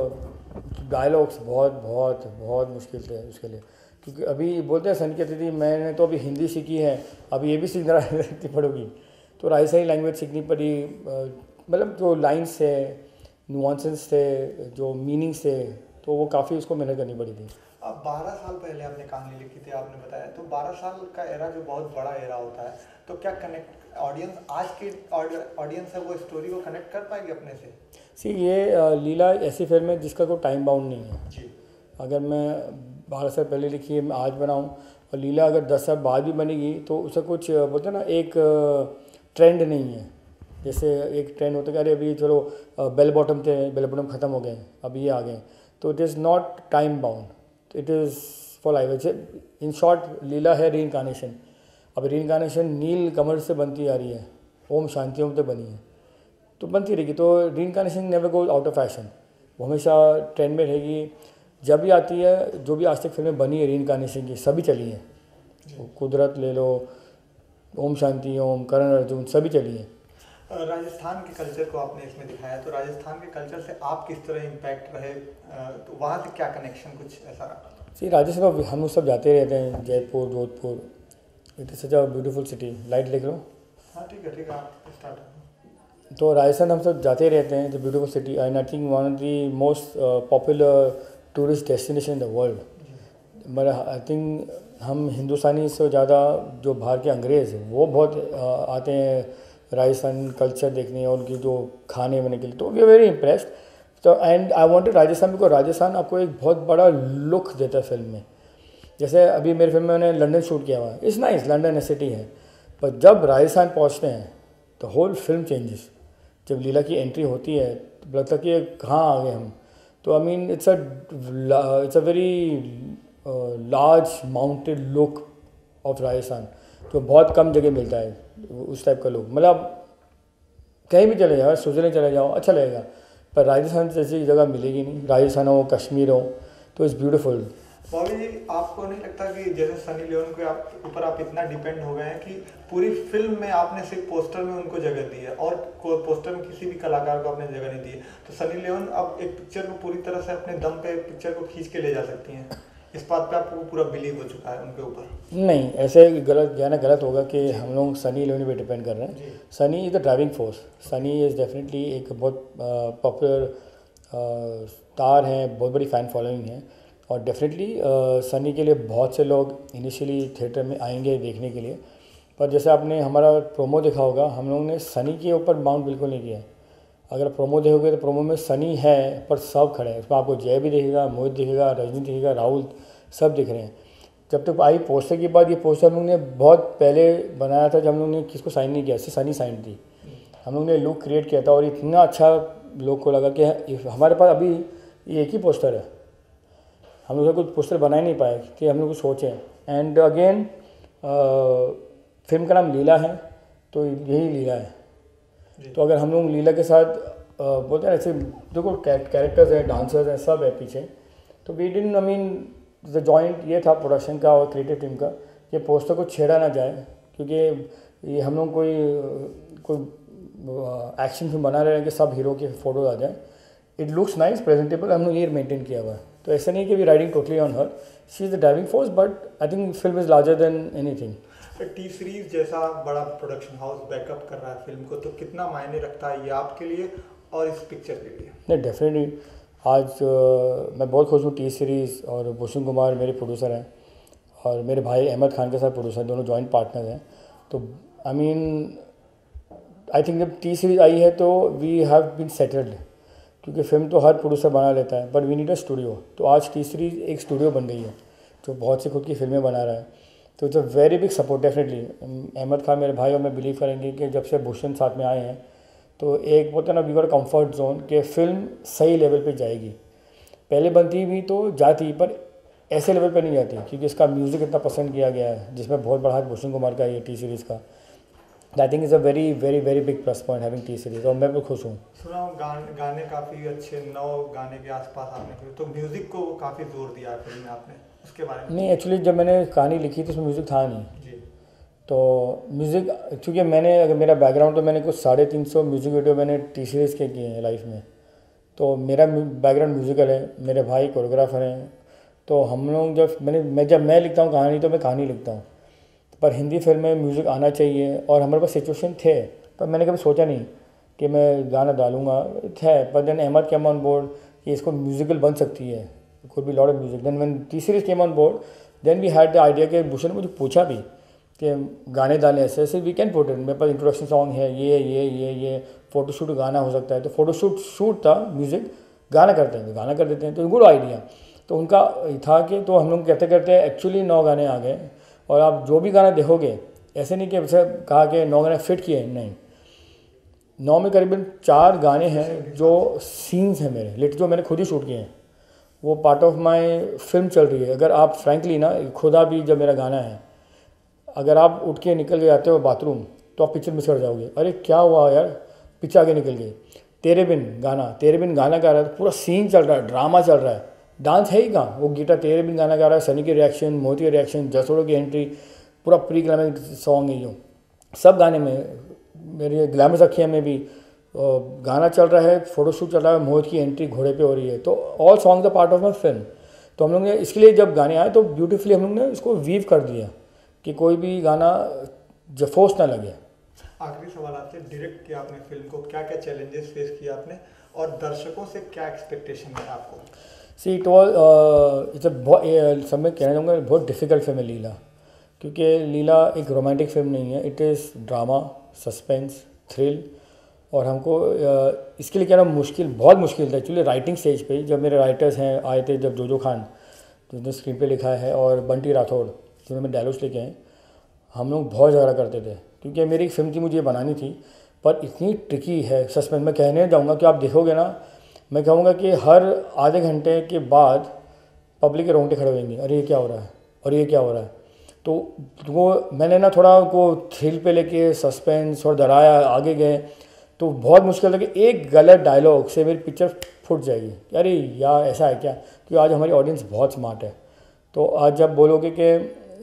डायलॉग्स बहुत बहुत बहुत मुश्किल थे उसके लिए, क्योंकि अभी बोलते हैं सनी कहती थी मैंने तो अभी हिंदी सीखी है, अभी ये भी सीखना रहती पड़ोगी, तो राजस्थानी लैंग्वेज सीखनी पड़ी, मतलब जो लाइन्स थे, नुआंसेस थे, जो मीनिंग्स थे, तो वो काफ़ी उसको मेहनत करनी पड़ी थी। अब बारह साल पहले आपने कहानी लिखी थी, आपने बताया, तो बारह साल का एरा जो बहुत बड़ा एरा होता है, तो क्या कनेक्ट ऑडियंस, आज की ऑडियंस है वो स्टोरी को कनेक्ट कर पाएगी अपने से? सी ये लीला ऐसी फिल्म है जिसका कोई टाइम बाउंड नहीं है जी। अगर मैं बारह साल पहले लिखी है, मैं आज बनाऊँ, और लीला अगर दस साल बाद भी बनेगी, तो उसका कुछ बोलते हैं ना एक ट्रेंड नहीं है। जैसे एक ट्रेंड होता है कि अरे अभी चलो बेल बॉटम थे, बेल बॉटम ख़त्म हो गए, अभी ये आ गए, तो it is not time bound, it is for life. In short Leela है री इनकारनेशन। अब री इनकारनेशन नील कमल से बनती आ रही है, ओम शांति ओम तो बनी है, तो बनती रहेगी, तो reincarnation never goes out of fashion, वो हमेशा ट्रेंड में रहेगी। जब भी आती है, जो भी आज तक फिल्में बनी है री इनकारनेशन की, सभी चली हैं, कुदरत ले लो, ओम शांति ओम, करण अर्जुन, सभी चली हैं। राजस्थान के कल्चर को आपने इसमें दिखाया, तो राजस्थान के कल्चर से आप किस तरह इम्पैक्ट रहे, तो वहाँ से क्या कनेक्शन कुछ ऐसा रहा? जी, राजस्थान हम लोग सब जाते रहते हैं, Jaipur, Jodhpur, it is such a beautiful city. Light लिख लो। हाँ ठीक है, ठीक है, आप स्टार्ट। तो राजस्थान हम सब जाते रहते हैं, the beautiful city, and I think one of the most popular tourist destination in the world. But I think हम हिंदुस्तानी से ज़्यादा जो बाहर के अंग्रेज़ हैं वो बहुत uh, आते हैं राजस्थान कल्चर देखने और उनकी जो खाने बने के लिए, तो वी आर वेरी इम्प्रेस्ड। तो and I wanted Rajasthan, because Rajasthan आपको एक बहुत बड़ा लुक देता है फिल्म में। जैसे अभी मेरी फिल्म में मैंने लंदन शूट किया हुआ है, it's nice, London a city है, पर जब राजस्थान पहुंचते हैं तो होल फिल्म चेंजेस। जब लीला की एंट्री होती है तो लगता है कि कहाँ आ गए हम। तो I mean it's a it's a very large mounted look of Rajasthan, तो बहुत कम जगह मिलता है उस टाइप का लुक। मतलब कहीं भी चले जाओ, स्विट्जरलैंड चले जाओ, अच्छा लगेगा, पर राजस्थान जैसी जगह मिलेगी नहीं। राजस्थान हो, कश्मीर हो, तो इट्स ब्यूटीफुल। बॉबी जी, आपको नहीं लगता कि जैसे सनी लियोन के आप ऊपर आप इतना डिपेंड हो गए हैं कि पूरी फिल्म में आपने सिर्फ पोस्टर में उनको जगह दी है और पोस्टर में किसी भी कलाकार को आपने जगह नहीं दी है, तो सनी लियोन अब एक पिक्चर को पूरी तरह से अपने दम पे पिक्चर को खींच के ले जा सकती हैं? इस बात पे आपको पूरा बिलीव हो चुका है उनके ऊपर? नहीं, ऐसे गलत कहना गलत होगा कि हम लोग सनी लियोन पे डिपेंड कर रहे हैं। Sunny is the driving force. Sunny is definitely एक बहुत पॉपुलर स्टार हैं, बहुत बड़ी फ़ैन फॉलोइंग है, और डेफिनेटली सनी के लिए बहुत से लोग इनिशियली थिएटर में आएंगे देखने के लिए। पर जैसे आपने हमारा प्रोमो देखा होगा, हम लोगों ने सनी के ऊपर बाउंड बिल्कुल नहीं किया। अगर प्रोमो देखोगे तो प्रोमो में सनी है पर सब खड़े हैं, उसमें आपको जय भी दिखेगा, मोहित दिखेगा, रजनी दिखेगा, राहुल, सब दिख रहे हैं। जब तक आई पोस्टर के बाद, ये पोस्टर हम लोग ने बहुत पहले बनाया था, जब हम लोग ने किसको साइन नहीं किया, सिर्फ सनी साइन थी। हम लोग ने लुक क्रिएट किया था और इतना अच्छा लोग को लगा कि हमारे पास अभी ये एक ही पोस्टर है, हम लोग कुछ पोस्टर बना ही नहीं पाए कि हम लोग कुछ सोचें। एंड अगेन फिल्म का नाम लीला है, तो यही लीला है। तो अगर हम लोग लीला के साथ बोलते हैं ऐसे, देखो कैरेक्टर्स हैं, डांसर्स हैं, सब है पीछे, तो we didn't, I mean the joint ये था प्रोडक्शन का और क्रिएटिव टीम का, ये पोस्टर को छेड़ा ना जाए, क्योंकि ये हम लोग कोई कोई एक्शन फिल्म बना रहे हैं कि सब हीरो के फोटोज आ जाए। इट लुक्स नाइस, प्रेजेंटेबल, हम लोग ये मेंटेन किया हुआ है। तो ऐसा नहीं कि we riding totally on her, she is the driving force, but I think film is larger than anything. T Series जैसा बड़ा प्रोडक्शन हाउस बैकअप कर रहा है फिल्म को, तो कितना मायने रखता है ये आपके लिए और इस पिक्चर के लिए? नहीं, डेफिनेटली आज uh, मैं बहुत खुश हूँ टी सीरीज़ और भूषण कुमार मेरे प्रोड्यूसर हैं और मेरे भाई अहमद खान के साथ प्रोड्यूसर, दोनों जॉइंट पार्टनर हैं। तो आई मीन आई थिंक जब टी सीरीज़ आई है तो वी हैव बीन सेटल्ड, क्योंकि फिल्म तो हर प्रोड्यूसर बना लेता है, but we need a studio. तो आज टी सीरीज़ एक स्टूडियो बन गई है जो बहुत सी खुद की फिल्में बना रहा है। तो it's a very big support definitely. Ahmed Khan मेरे भाई और मैं बिलीव करेंगे कि जब से भूषण साथ में आए हैं तो एक होता है ना, वी गॉट कंफर्ट जोन कि फिल्म सही लेवल पे जाएगी। पहले बनती भी तो जाती, पर ऐसे लेवल पे नहीं जाती, क्योंकि इसका म्यूज़िक इतना पसंद किया गया है, जिसमें बहुत बड़ा हाथ भूषण कुमार का ये टी सीरीज़ का। I think is a very very very big plus point having T Series, और मैं भी खुश हूँ। सुना गाने गाने काफ़ी अच्छे, नौ गाने के आसपास आपने फिर तो म्यूज़िक को काफ़ी जोर दिया है फिल्म में आपने, उसके बारे में? नहीं, एक्चुअली जब मैंने कहानी लिखी थी उसमें म्यूज़िक था नहीं जी। तो म्यूज़िक, क्योंकि मैंने अगर मेरा बैकग्राउंड तो मैंने कुछ साढ़े तीन सौ म्यूज़िक वीडियो मैंने टी सीरीज़ के किए हैं लाइफ में। तो मेरा बैकग्राउंड म्यूज़िकल है, मेरे भाई कोरियोग्राफर हैं। तो हम लोग जब मैंने मैं जब मैं लिखता हूँ कहानी तो मैं कहानी लिखता हूँ, पर हिंदी फिल्म में म्यूज़िक आना चाहिए। और हमारे पास सिचुएशन थे, पर मैंने कभी सोचा नहीं कि मैं गाना डालूँगा, थे। पर then Ahmed came on board कि इसको म्यूज़िकल बन सकती है, could be lot of music. Then when T Series came on board then we had the idea कि भूषण ने मुझे पूछा भी कि गाने डालें ऐसे ऐसे, वी कैन पुट इट। मेरे पास इंट्रोडक्शन सॉन्ग है, ये ये ये ये फ़ोटोशूट गाना हो सकता है, तो फ़ोटोशूट शूट था, म्यूज़िक गाना करते हैं तो गाना कर देते हैं, तो गुड आइडिया। तो उनका था कि तो हम लोग करते करते एक्चुअली नौ गाने आ गए। और आप जो भी गाना देखोगे, ऐसे नहीं कि वैसे कहा कि नौ गाने फिट किए, नहीं, नौ में करीबन चार गाने हैं जो सीन्स हैं मेरे लिट, जो मैंने खुद ही शूट किए हैं, वो पार्ट ऑफ माई फिल्म चल रही है। अगर आप फ्रैंकली ना, खुदा भी जब मेरा गाना है, अगर आप उठ के निकल के जाते हो बाथरूम तो आप पिक्चर मिस कर जाओगे, अरे क्या हुआ यार, पिक्चर आगे निकल गई। तेरे बिन गाना, तेरे बिन गाना गा रहा है, पूरा सीन चल रहा है, ड्रामा चल रहा है, डांस है ही कहाँ, वो गिटार तेरे बिन गाना गा रहा है, सनी के रिएक्शन, मोती के रिएक्शन, जसोड़ो की एंट्री, पूरा प्री क्लाइमेक्स सॉन्ग है। जो सब गाने में मेरे ग्लैमरस अखियाँ में भी गाना चल रहा है, फोटोशूट चल रहा है, मोहित की एंट्री घोड़े पे हो रही है। तो all songs are part of my film. तो हम लोग ने इसके लिए जब गाने आए तो ब्यूटीफुली हम लोग ने इसको वीव कर दिया कि कोई भी गाना जफोस ना लगे। आखिरी सवाल आपसे, डायरेक्ट किया आपने फिल्म को, क्या क्या चैलेंजेस फेस किया आपने और दर्शकों से क्या एक्सपेक्टेशन है आपको? See it was it's a बहुत, सब मैं कहना चाहूँगा बहुत डिफ़िकल्ट फिल्म है लीला, क्योंकि लीला एक रोमांटिक फिल्म नहीं है, it is drama, suspense, thrill. और हमको इसके लिए कहना मुश्किल, बहुत मुश्किल था एक्चुअली राइटिंग स्टेज पे। जब मेरे राइटर्स हैं आए थे, जब जोजो खान जिसने स्क्रीन पे लिखा है और बंटी राठौड़ जिन्होंने मैं डायलॉग्स लेके आए, हम लोग बहुत झगड़ा करते थे, क्योंकि मेरी एक फिल्म थी, मुझे बनानी थी, पर इतनी ट्रिकी है सस्पेंस। मैं कहने जाऊँगा कि आप देखोगे ना, मैं कहूँगा कि हर आधे घंटे के बाद पब्लिक के रोंगटे खड़े होंगे, अरे ये क्या हो रहा है और ये क्या हो रहा है। तो वो मैंने ना थोड़ा उनको थ्रिल पे लेके सस्पेंस और डराया, आगे गए। तो बहुत मुश्किल था कि एक गलत डायलॉग से मेरी पिक्चर फुट जाएगी, अरे यार ऐसा है क्या, क्योंकि आज हमारी ऑडियंस बहुत स्मार्ट है। तो आज जब बोलोगे कि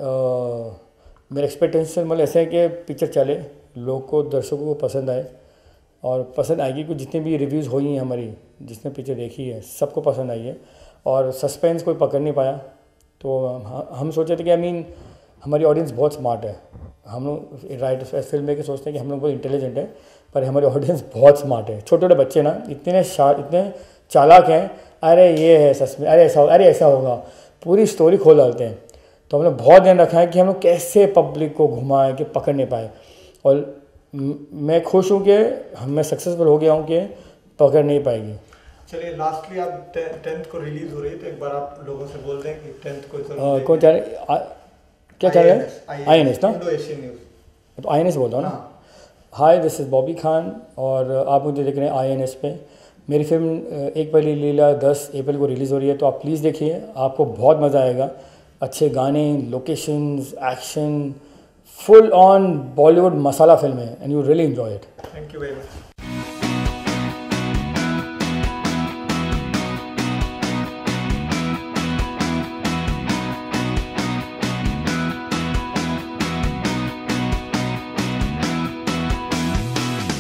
मेरे एक्सपेक्टेशन मतलब ऐसे है कि पिक्चर चले, लोग को, दर्शकों को पसंद आए और पसंद आएगी, कुछ जितनी भी रिव्यूज़ हुई हैं हमारी, जिसने पिक्चर देखी है सबको पसंद आई है। और सस्पेंस कोई पकड़ नहीं पाया, तो हम सोचे थे कि आई मीन हमारी ऑडियंस बहुत स्मार्ट है। हम लोग राइटर फिल्म मेकर सोचते हैं कि हम लोग बहुत इंटेलिजेंट है, पर हमारी ऑडियंस बहुत स्मार्ट है। छोटे छोटे बच्चे ना इतने शार्प, इतने चालाक हैं, अरे ये है सच में, अरे ऐसा अरे ऐसा होगा, पूरी स्टोरी खोल डालते हैं। तो हमने बहुत ध्यान रखा है कि हम लोग कैसे पब्लिक को घुमाएं कि पकड़ नहीं पाए। और मैं खुश हूँ कि हम मैं सक्सेसफुल हो गया हूँ कि पकड़ नहीं पाएगी। चलिए लास्टली आप टेंथ को रिलीज हो रही है, तो एक बार आप लोगों से बोल दें कि टेंथ को uh, कौन चैनल, क्या चैनल है? आई एन एस ना, इंडो एशियन न्यूज़। तो आई एन एस बोलता हूँ ना। Hi, this is Bobby Khan और आप मुझे देख रहे हैं आई एन एस पे। मेरी फिल्म एक पहली लीला दस अप्रैल को रिलीज़ हो रही है, तो आप प्लीज़ देखिए, आपको बहुत मज़ा आएगा। अच्छे गाने, locations, action, full on Bollywood masala film है and you really enjoy it. Thank you very much.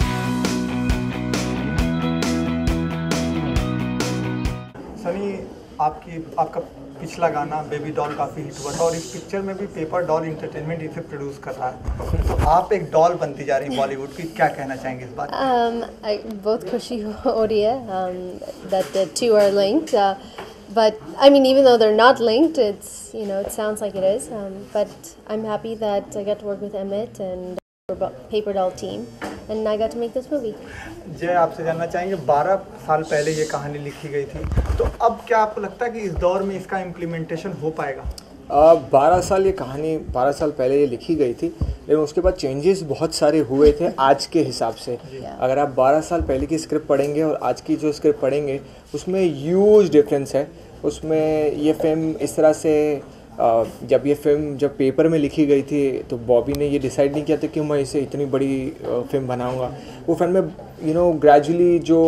Sunny, आपकी आपका पिछला गाना बेबी डॉल काफ़ी हिट हुआ था और इस पिक्चर में भी पेपर डॉल इंटरटेनमेंट इसे प्रोड्यूस कर रहा है, तो आप एक डॉल बनती जा रही बॉलीवुड की, क्या कहना चाहेंगे इस बात um, I, बहुत खुशी हो रही है um, that the two are linked, uh, but I mean even though they're not linked, it's you know it sounds like it is, um, but I'm happy that I got to work with Emmett and Paper Doll team and I got to make this movie. जय, आपसे जानना चाहेंगे बारह साल पहले ये कहानी लिखी गई थी, तो अब क्या आपको लगता है कि इस दौर में इसका इम्प्लीमेंटेशन हो पाएगा? बारह साल ये कहानी बारह साल पहले ये लिखी गई थी, लेकिन उसके बाद चेंजेस बहुत सारे हुए थे आज के हिसाब से। अगर आप बारह साल पहले की स्क्रिप्ट पढ़ेंगे और आज की जो स्क्रिप्ट पढ़ेंगे उसमें ह्यूज डिफरेंस है। उसमें ये फिल्म इस तरह से जब ये फिल्म जब पेपर में लिखी गई थी तो बॉबी ने ये डिसाइड नहीं किया था कि मैं इसे इतनी बड़ी फिल्म बनाऊंगा। वो फिल्म में यू नो ग्रेजुअली जो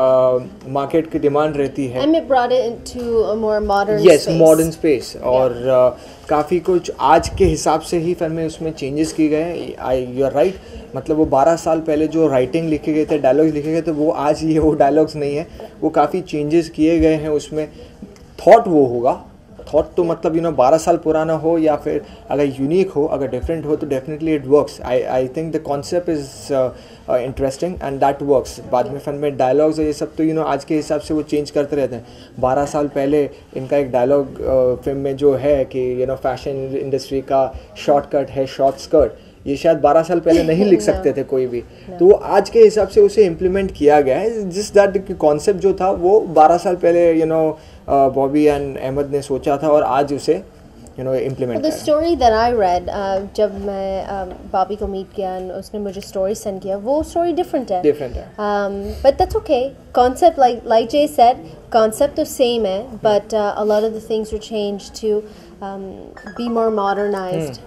मार्केट की डिमांड रहती है, And it brought it into a more modern yes, space. Modern space और uh, काफ़ी कुछ आज के हिसाब से ही फिल्म में उसमें चेंजेस किए गए। आई यू आर राइट, मतलब वो बारह साल पहले जो राइटिंग लिखे गए थे, डायलॉग्स लिखे गए थे, वो आज ये वो डायलॉग्स नहीं है, वो काफ़ी चेंजेस किए गए हैं। उसमें थॉट वो होगा, थॉट तो मतलब यू नो बारह साल पुराना हो या फिर अगर यूनिक हो, अगर डिफरेंट हो तो definitely it works. I I think the concept is interesting and that works. बाद में फिल्म में डायलॉग्स ये सब तो यू नो आज के हिसाब से वो चेंज करते रहते हैं। बारह साल पहले इनका एक डायलॉग फिल्म में जो है कि यू नो फैशन इंडस्ट्री का शॉर्टकट है शॉर्ट स्कर्ट, ये शायद बारह साल पहले नहीं लिख सकते थे कोई भी, तो वो आज के हिसाब से उसे इम्प्लीमेंट किया गया है। जिस दैट कॉन्सेप्ट जो था वो बारह साल पहले you know Bobby and Ahmed ने सोचा था और आज उसे you know implement The story that I read, uh, जब मैं बॉबी को मीट किया और उसने मुझे स्टोरी सेंड किया, वो स्टोरी डिफरेंट है डिफरेंट है um, but that's okay. Concept, like like Jay said, concept तो same है, but uh, a lot of the things were changed to um, be more modernized.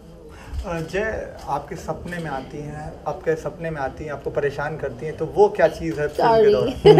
जय, आपके सपने में आती हैं, आपके सपने में आती हैं, आपको परेशान करती हैं, तो वो क्या चीज़ है फिल्म के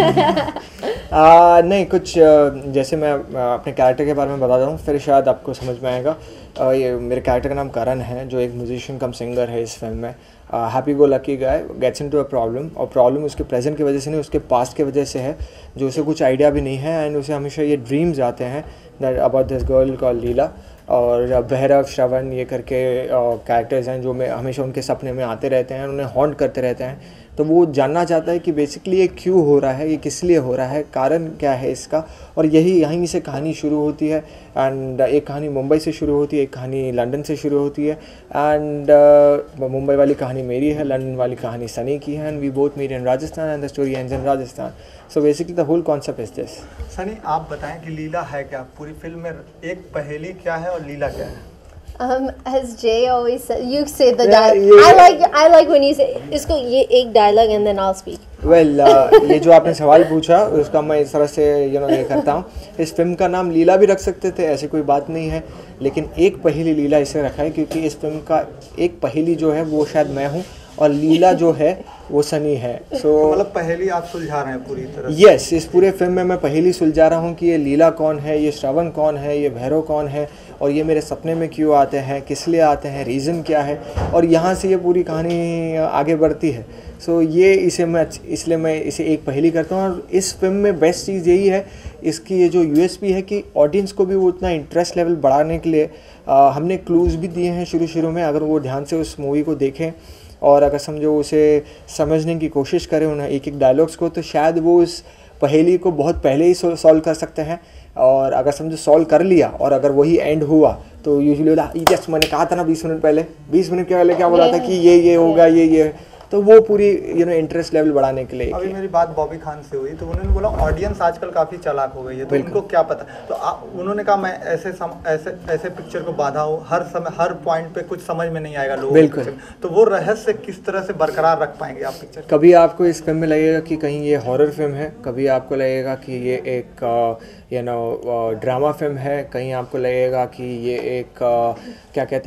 दौरान? आ, नहीं कुछ जैसे मैं अपने कैरेक्टर के बारे में बता दूँ फिर शायद आपको समझ में आएगा। आ, ये मेरे कैरेक्टर का नाम करण है, जो एक म्यूजिशियन कम सिंगर है इस फिल्म में। Happy go lucky guy gets into a problem, और प्रॉब्लम उसके प्रेजेंट की वजह से नहीं, उसके पास्ट की वजह से है, जो उसे कुछ आइडिया भी नहीं है एंड उसे हमेशा ये ड्रीम्स आते हैं that about this girl call Leela. और भैरव श्रवण ये करके कैरेक्टर्स हैं जो मैं हमेशा उनके सपने में आते रहते हैं, उन्हें हॉन्ट करते रहते हैं। तो वो जानना चाहता है कि बेसिकली ये क्यों हो रहा है, ये किस लिए हो रहा है, कारण क्या है इसका, और यही यहीं से कहानी शुरू होती है। एंड एक कहानी मुंबई से शुरू होती है, एक कहानी लंदन से शुरू होती है। एंड uh, मुंबई वाली कहानी मेरी है, लंदन वाली कहानी सनी की है, and we both meet in Rajasthan and the story ends in Rajasthan. So basically the whole concept is this. Sunny, आप बताएं कि लीला है क्या पूरी फिल्म में, एक पहेली क्या है और लीला क्या है? Um, as Jay always said, you say the Yeah, dialogue. yeah. I like I like when you say इसको ये एक dialogue and then I'll speak. Well well, uh, ये जो आपने सवाल पूछा उसका मैं इस तरह से यू नो ये करता हूँ। इस फिल्म का नाम लीला भी रख सकते थे, ऐसी कोई बात नहीं है, लेकिन एक पहेली लीला इसे रखा है क्योंकि इस फिल्म का एक पहेली जो है वो शायद मैं हूँ और लीला जो है वो सनी है। सो so, मतलब पहेली आप सुलझा रहे हैं पूरी तरह से? यस, इस पूरे फिल्म में मैं पहेली सुलझा रहा हूँ कि ये लीला कौन है, ये श्रवण कौन है, ये भैरव कौन है, और ये मेरे सपने में क्यों आते हैं, किस लिए आते हैं, रीज़न क्या है, और यहाँ से ये पूरी कहानी आगे बढ़ती है। सो so, ये इसे मैं इसलिए मैं इसे एक पहेली करता हूँ। और इस फिल्म में बेस्ट चीज़ यही है, इसकी ये जो यूएसपी है कि ऑडियंस को भी वो उतना इंटरेस्ट लेवल बढ़ाने के लिए आ, हमने क्लूज़ भी दिए हैं शुरू शुरू में। अगर वो ध्यान से उस मूवी को देखें और अगर समझो उसे समझने की कोशिश करें उन्हें एक एक डायलॉग्स को, तो शायद वो उस पहेली को बहुत पहले ही सॉल्व कर सकते हैं। और अगर समझो सॉल्व कर लिया और अगर वही एंड हुआ तो यूजुअली यस मैंने कहा था ना बीस मिनट पहले बीस मिनट के पहले क्या बोला था कि ये ये होगा ये ये, तो वो पूरी यू नो इंटरेस्ट लेवल बढ़ाने के लिए। अभी मेरी बात बॉबी खान से हुई तो उन्होंने बोला ऑडियंस आजकल काफ़ी चालाक हो गई है, तो उनको क्या पता, तो आ, उन्होंने कहा मैं ऐसे सम, ऐसे ऐसे पिक्चर को बाधा हूँ, हर समय हर पॉइंट पे कुछ समझ में नहीं आएगा लोगों को, तो वो रहस्य किस तरह से बरकरार रख पाएंगे आप पिक्चर? कभी आपको इस फिल्म में लगेगा कि कहीं ये हॉरर फिल्म है, कभी आपको लगेगा कि ये एक यू नो ड्रामा फिल्म है, कहीं आपको लगेगा कि ये एक क्या कहते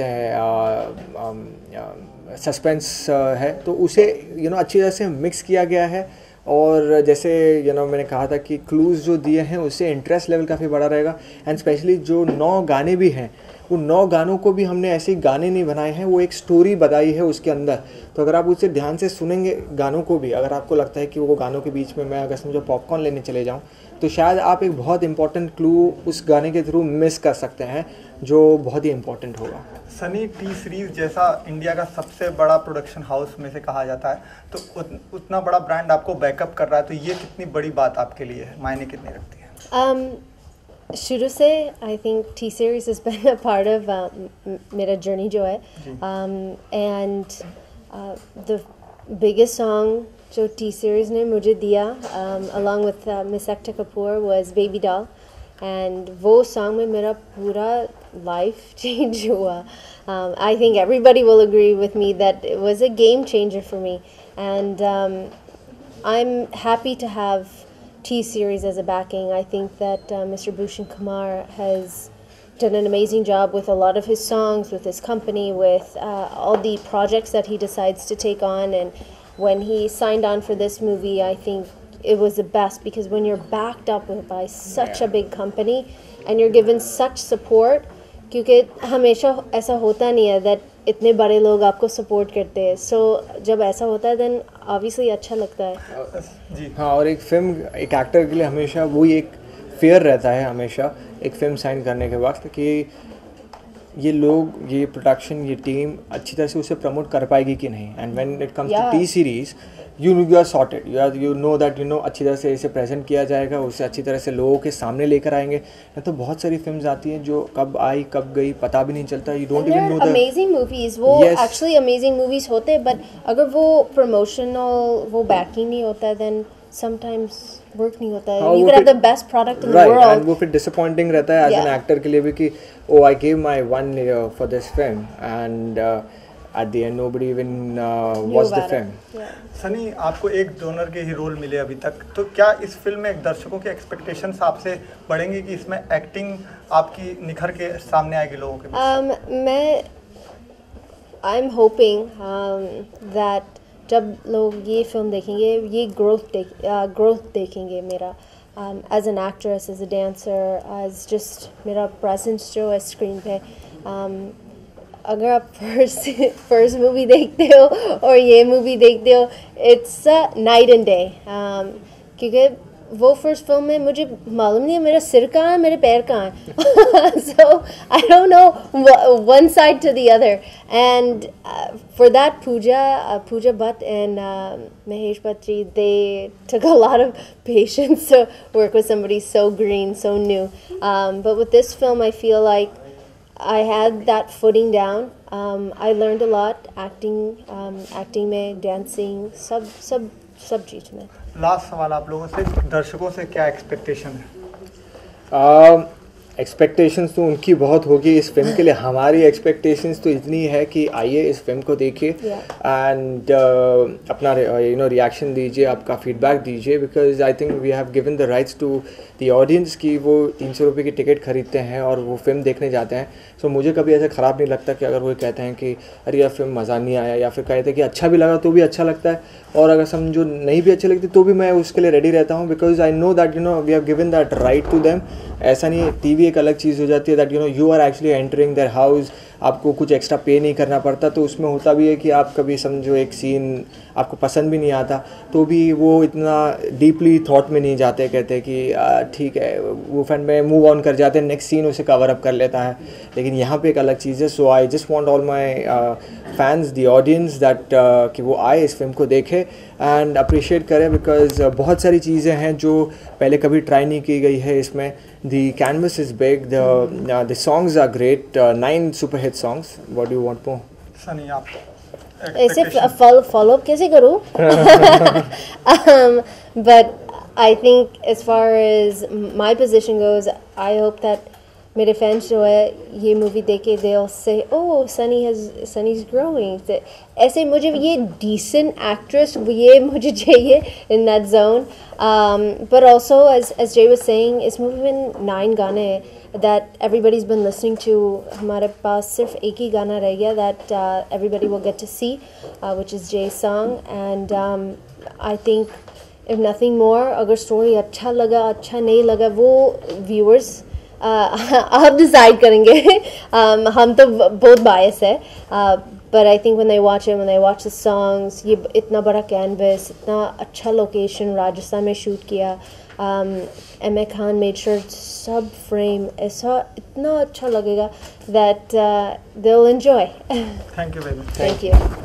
हैं सस्पेंस है, तो उसे यू नो अच्छी तरह से मिक्स किया गया है। और जैसे यू नो मैंने कहा था कि क्लूज़ जो दिए हैं उससे इंटरेस्ट लेवल काफ़ी बड़ा रहेगा। एंड स्पेशली जो नौ गाने भी हैं वो नौ गानों को भी हमने ऐसे ही गाने नहीं बनाए हैं, वो एक स्टोरी बताई है उसके अंदर। तो अगर आप उसे ध्यान से सुनेंगे गानों को भी, अगर आपको लगता है कि वो गानों के बीच में मैं अगर समझो पॉपकॉर्न लेने चले जाऊँ, तो शायद आप एक बहुत इंपॉर्टेंट क्लू उस गाने के थ्रू मिस कर सकते हैं जो बहुत ही इंपॉर्टेंट होगा। सनी टी सीरीज़ जैसा इंडिया का सबसे बड़ा प्रोडक्शन हाउस में से कहा जाता है, तो उत, उतना बड़ा ब्रांड आपको बैकअप कर रहा है, तो ये कितनी बड़ी बात आपके लिए है, मायने कितनी रखती है? um, शुरू से I think T Series is been a part of मेरा जर्नी जो है, एंड द बिगेस्ट सॉन्ग जो टी सीरीज़ ने मुझे दिया along with miss actor Kapoor was baby doll, and वो सॉन्ग में मेरा पूरा लाइफ चेंज हुआ. I think everybody will agree with me that it was a game changer for me, and I am happy to have T series as a backing. I think that uh, Mister Bhushan Kumar has done an amazing job with a lot of his songs, with his company, with uh, all the projects that he decides to take on. And when he signed on for this movie, I think it was the best, because when you're backed up with, by such a big company and you're given such support, क्योंकि हमेशा ऐसा होता नहीं है that इतने बड़े लोग आपको सपोर्ट करते हैं, सो so, जब ऐसा होता है देन ऑब्वियसली अच्छा लगता है जी। हाँ, और एक फिल्म एक एक्टर के लिए हमेशा वही एक फेयर रहता है हमेशा एक फिल्म साइन करने के वक्त कि ये लोग, ये प्रोडक्शन, ये टीम अच्छी तरह से उसे प्रमोट कर पाएगी कि नहीं। And when it comes to T Series you you are sorted, you are you know that you know अच्छी तरह से इसे प्रेजेंट किया जाएगा, उसे अच्छी तरह से लोगों के सामने लेकर आएंगे। या तो बहुत सारी फिल्म्स आती हैं जो कब आई कब गई पता भी नहीं चलता, you don't even know the amazing movies, वो एक्चुअली अमेजिंग मूवीज होते हैं, बट अगर वो प्रमोशनल वो बैकिंग नहीं होता है देन समटाइम्स वर्क नहीं होता है। You can have the best product in the world, and वो फिर डिसअपॉइंटिंग रहता है एज एन एक्टर के लिए भी कि oh I give my one for this film and at the end nobody even uh, watched the film. Sunny, आपको एक डोनर के ही रोल मिले अभी तक, तो क्या इस फिल्म में दर्शकों के एक्सपेक्टेशंस आपसे बढ़ेंगे कि इसमें एक्टिंग आपकी निखर के सामने आएगी लोगों के बीच? um, मैं आई एम होपिंग दैट जब लोग ये फिल्म देखेंगे ये ग्रोथ देख ग्रोथ देखेंगे मेरा as an actress, as a dancer, as just मेरा प्रेजेंस जो है स्क्रीन पे। um, अगर आप फर्स्ट फर्स्ट मूवी देखते हो और ये मूवी देखते हो, इट्स नाइट एंड डे, क्योंकि वो फर्स्ट फिल्म में मुझे मालूम नहीं है मेरा सिर कहाँ है, मेरे पैर कहाँ हैं, so I don't know one side to the other, and for that Pooja Pooja Bhatt and Mahesh Bhattri, they took a lot of patience to work with somebody so green, so new, um, but with this film I feel like I had that footing down. Um, I learned a lot acting, um, acting में, dancing, सब सब सब चीज़ में। लास्ट सवाल आप लोगों से, दर्शकों से क्या एक्सपेक्टेशन है? एक्सपेक्टेशंस तो उनकी बहुत होगी इस फिल्म के लिए, हमारी एक्सपेक्टेशंस तो इतनी है कि आइए इस फिल्म को देखिए एंड uh, अपना यू नो रिएक्शन दीजिए, आपका फीडबैक दीजिए, because I think we have given the rights to the audience कि वो तीन सौ रुपये की टिकट खरीदते हैं और वो फिल्म देखने जाते हैं। सो so, मुझे कभी ऐसा ख़राब नहीं लगता कि अगर वो कहते हैं कि अरे यार फिल्म मज़ा नहीं आया, या फिर कहते हैं कि अच्छा भी लगा तो भी अच्छा लगता है, और अगर समझो नहीं भी अच्छी लगती तो भी मैं उसके लिए रेडी रहता हूँ, because I know that you know we have given that right to them. ऐसा नहीं, टीवी एक अलग चीज़ हो जाती है that you know you are actually entering their house, आपको कुछ एक्स्ट्रा पे नहीं करना पड़ता, तो उसमें होता भी है कि आप कभी समझो एक सीन आपको पसंद भी नहीं आता तो भी वो इतना डीपली थॉट में नहीं जाते, कहते कि ठीक है वो फैन में मूव ऑन कर जाते हैं, नेक्स्ट सीन उसे कवर अप कर लेता है, लेकिन यहाँ पे एक अलग चीज़ है। So I just want all my fans, the audience that कि वो आए इस फिल्म को देखें एंड अप्रिशिएट करें, बिकॉज बहुत सारी चीज़ें हैं जो पहले कभी ट्राई नहीं की गई है इसमें। The canvas is big, the uh, the songs are great, uh, nine super hit songs. What do you want more? Sunny, आप ऐसे follow up कैसे करूँ? um, but I think as far as my position goes, I hope that मेरे फैंस जो है ये मूवी देखे, they'll say, oh, Sunny has Sunny's growing. ऐसे मुझे ये decent actress ये मुझे चाहिए in that zone. Um, but also as as Jay was saying, इस मूवी में nine गाने हैं that everybody's been listening to. हमारे पास सिर्फ एक ही गाना रह गया that uh, everybody will get to see, uh, which is Jay's song. And um, I think if nothing more, अगर story अच्छा लगा अच्छा नहीं लगा वो viewers आप डिसाइड करेंगे. um, हम तो बहुत बायस है. uh, but I think when they watch it, when they watch the songs, ये इतना बड़ा canvas, इतना अच्छा location राजस्थान में shoot किया. um, M A Khan made sure सब frame ऐसा इतना अच्छा लगेगा that uh, they'll enjoy. Thank you very much. Thank you.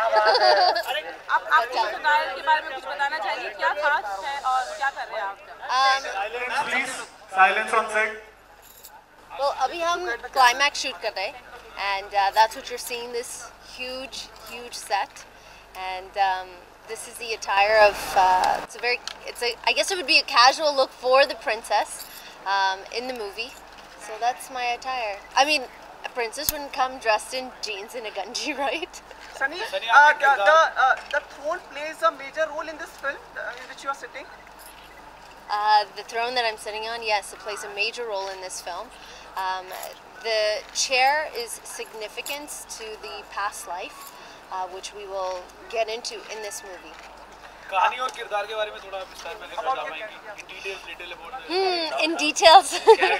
अरे आप आप टीचर डायल के बारे में कुछ बताना चाहिए, क्या खास है और क्या कर रहे हैं आप? Silence, please. Silence on set. Well, अभी हम climax shoot कर रहे हैं, and uh, that's what you're seeing, this huge, huge set, and um, this is the attire of. Uh, it's a very, it's a. I guess it would be a casual look for the princess um, in the movie. So that's my attire. I mean, a princess wouldn't come dressed in jeans and a gunji, right? Sunny, uh, the the, uh, the throne plays a major role in this film uh, in which you are sitting. Uh, the throne that I'm sitting on, yes, it plays a major role in this film. Um, the chair is significant to the past life, uh, which we will get into in this movie. कहानी और किरदार के बारे में थोड़ा विस्तार में लेकर जाएंगे. In details, detail about the. Hmm, in details.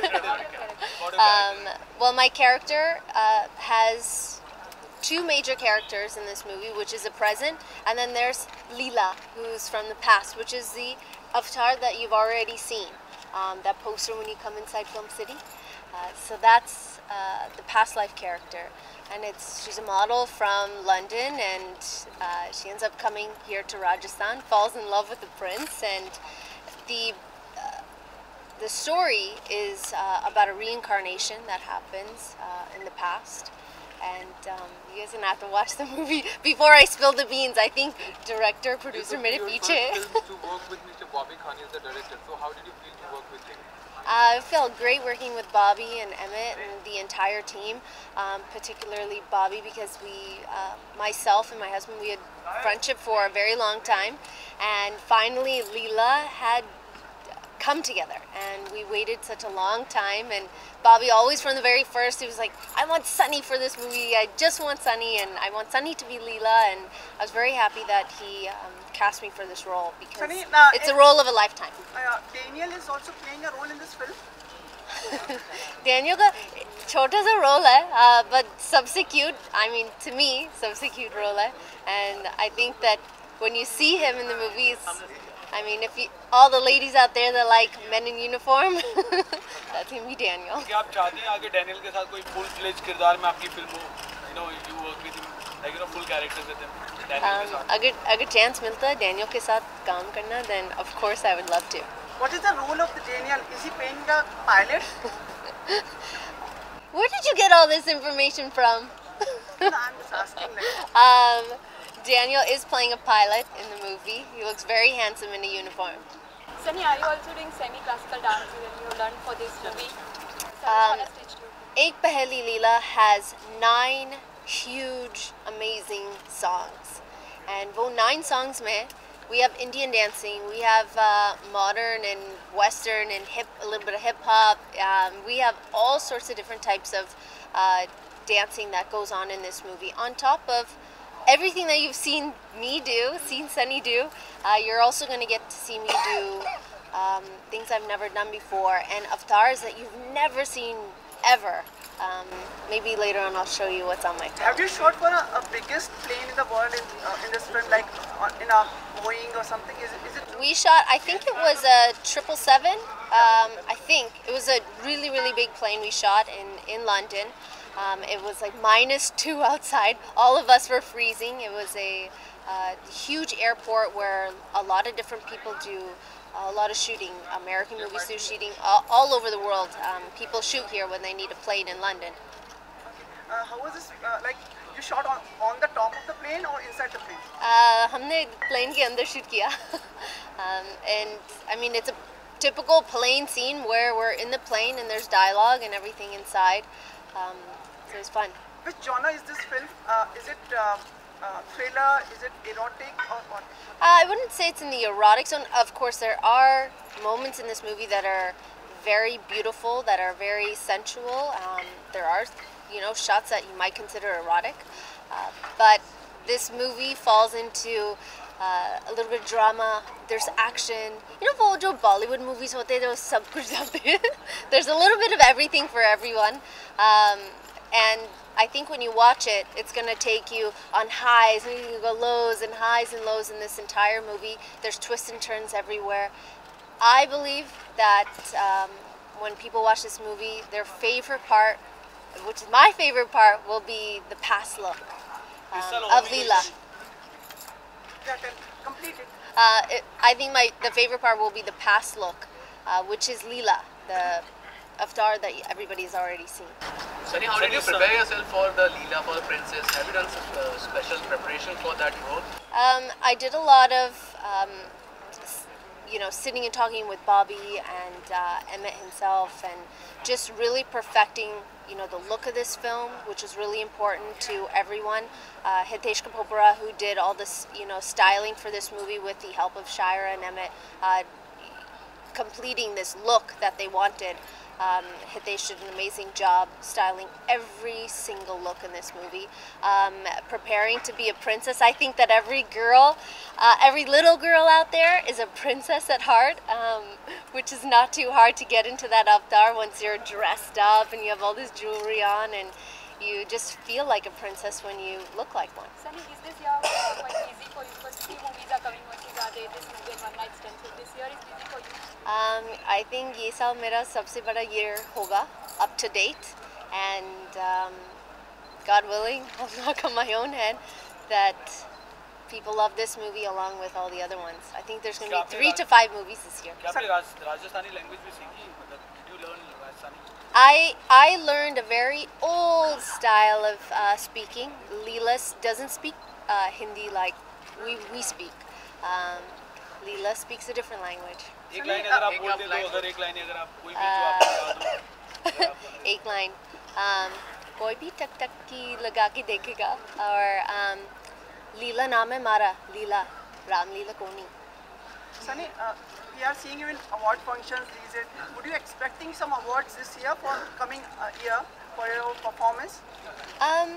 um, well, my character uh, has two major characters in this movie, which is a present, and then there's Leela, who's from the past, which is the avatar that you've already seen, um, that poster when you come inside Film City. Uh, so that's uh, the past life character, and it's she's a model from London, and uh, she ends up coming here to Rajasthan, falls in love with the prince, and the uh, the story is uh, about a reincarnation that happens uh, in the past. And um, you guys are gonna have to watch the movie before I spill the beans. I think director, producer, mere piche. To work with Mister Bobby Khan as the director. So how did you feel to work with him? Uh, I felt great working with Bobby and Emmett and the entire team, um, particularly Bobby, because we, uh, myself and my husband, we had friendship for a very long time, and finally Leela had come together, and we waited such a long time. And Bobby always from the very first, he was like, I want Sunny for this movie, I just want Sunny, and I want Sunny to be Leela, and I was very happy that he um, cast me for this role, because Sunny, uh, it's a role of a lifetime. Uh, Daniel is also playing a role in this film. Daniel का छोटा सा role है, uh, but सबसे cute, I mean to me सबसे cute role है, and I think that when you see him in the movies, I mean, if you, all the ladies out there that like men in uniform, that's him, be Daniel. क्या आप चाहती हैं आगे डैनियल के साथ कोई full-fledged किरदार में आपकी फिल्म हो? You know, you work with him, like you know, full characters with him. Daniel के Um, साथ. अगर अगर chance मिलता है Daniel के साथ काम करना, then of course I would love to. What is the role of the Daniel? Is he playing a pilot? Where did you get all this information from? No, I'm just asking. Like, um, Daniel is playing a pilot in the movie. He looks very handsome in a uniform. Sunny, are you also doing semi-classical dance that you learned for this movie? Um, Ek Peheli Leela has nine huge, amazing songs. And wo nine songs mein, we have Indian dancing, we have uh, modern and Western and hip, a little bit of hip hop. Um, we have all sorts of different types of uh, dancing that goes on in this movie. On top of everything that you've seen me do, seen Sunny do, uh, you're also going to get to see me do um, things I've never done before, and avatars that you've never seen ever. Um, maybe later on I'll show you what's on my film. have you shot for a, a biggest plane in the world in, uh, in this film, like on, in a Boeing or something? Is it, is it? We shot, I think it was a triple seven. Um, I think it was a really, really big plane we shot in, in London. Um, it was like minus two outside. All of us were freezing. It was a uh, huge airport where a lot of different people do a lot of shooting. American movies do shooting all, all over the world. Um, people shoot here when they need a plane in London. Uh, how was this? Uh, like you shot on on the top of the plane or inside the plane? Uh, हमने plane के अंदर shoot किया. um, and I mean it's a typical plane scene where we're in the plane and there's dialogue and everything inside. Um, so it was fun. Which genre is this film? Uh, is it uh, uh, thriller? Is it erotic or what? Uh, I wouldn't say it's in the erotic zone. Of course, there are moments in this movie that are very beautiful, that are very sensual. Um, there are, you know, shots that you might consider erotic. Uh, but this movie falls into uh, a little bit of drama. There's action. You know, वो जो Bollywood movies होते हैं, जो सब कुछ डालते हैं. There's a little bit of everything for everyone. Um, and I think when you watch it, it's going to take you on highs, and you go lows and highs and lows in this entire movie. There's twists and turns everywhere. I believe that um, when people watch this movie, their favorite part, which is my favorite part, will be the past look um, of Leela. that and complete it. Uh, it, I think my the favorite part will be the past look, uh, which is Leela, the avatar that everybody's already seen. Sunny, how did you prepare yourself for the Leela, for the princess? Have you done some uh, special preparation for that role? Um, I did a lot of, um, you know, sitting and talking with Bobby and uh, Emmett himself, and just really perfecting, you know, the look of this film, which is really important to everyone. Uh, Hitesh Kapopara, who did all this, you know, styling for this movie with the help of Shira and Emmett, uh, completing this look that they wanted. Um, Hitesh did an amazing job styling every single look in this movie. Um, preparing to be a princess. I think that every girl, uh, every little girl out there is a princess at heart, um, which is not too hard to get into that avatar once you're dressed up and you have all this jewelry on, and you just feel like a princess when you look like one. Sunny, is this year uh, quite easy for you? Because three movies are coming, Once Is Aade, this movie and One Night Stand. So this year is easy for you? Um, I think ये साल मेरा सबसे बड़ा year होगा, up to date, and um, God willing, I'll knock on my own head that people love this movie along with all the other ones. I think there's going to be three to five movies this year. क्या आपने राज- राजस्थानी language भी सीखी? मतलब did you learn Rajasthani? I I learned a very old style of uh, speaking. Leela s- doesn't speak uh, Hindi like we we speak. Um, Leela speaks a different language. एक लाइन अगर आप बोल दे तो अगर एक लाइन अगर आप कोई भी जो आपको याद हो. एक लाइन um, कोई भी टक टक की लगा के देखेगा, और um, लीला नाम है मारा, लीला रामलीला कोनी. Sunny, uh, we are seeing you in award functions these days. Would you expecting some awards this year for coming uh, year for your performance? Um,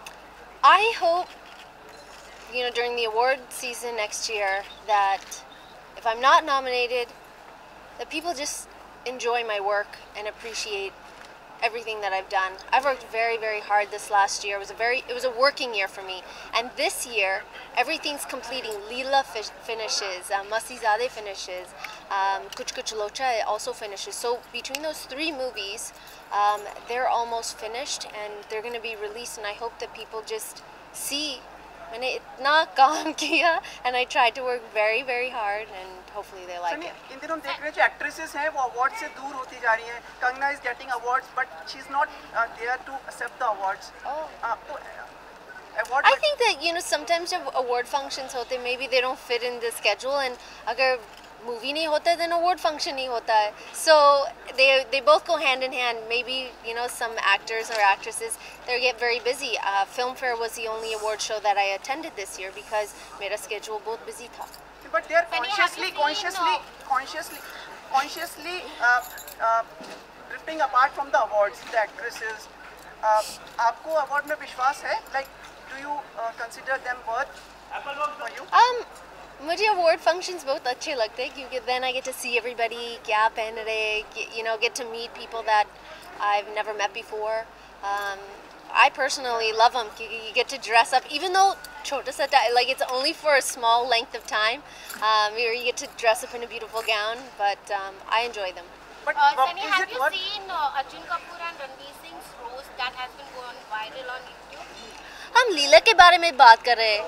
I hope, you know, during the award season next year that if I'm not nominated, that people just enjoy my work and appreciate everything that I've done. I've worked very, very hard this last year. It was a very, it was a working year for me. And this year, everything's completing. Leela fi- finishes, uh, Masti Zade finishes, um, Kuch Kuch Locha also finishes. So between those three movies, um, they're almost finished and they're going to be released. And I hope that people just see, मैंने इतना काम किया, and I tried to work very, very hard, and hopefully they like Sunny, it. इन दिनों देख रहे हैं जो actresses हैं वो award से दूर होती जा रही हैं. Kangna is getting awards, but she's not uh, there to accept the awards. Oh. Uh, तो, uh, award I think that, you know, sometimes जब award functions होते, maybe they don't fit in the schedule, and अगर movie नहीं होता है, then award function नहीं होता है. So they they both go hand in hand. Maybe, you know, some actors or actresses, they get very busy. Uh, Filmfare was the only award show that I attended this year because मेरा schedule बहुत busy था. But they are consciously, consciously, consciously, consciously uh, uh, drifting apart from the awards, the actresses. Uh, आपको award में विश्वास है? Like, do you uh, consider them worth for you? Um, मुझे award functions बहुत अच्छे लगते हैं क्योंकि then I get to see everybody क्या पहन रहे, get- you know, get to meet people that I've never met before. Um, I personally love them. You get to dress up, even though छोटा सा ti- like it's only for a small length of time. Um, where you get to dress up in a beautiful gown, but um, I enjoy them. But Uh, what- Sunny, is have it you what- seen uh, Arjun Kapoor and Ranveer Singh's roast that has been going viral on YouTube? हम लीला के बारे में बात कर रहे हैं.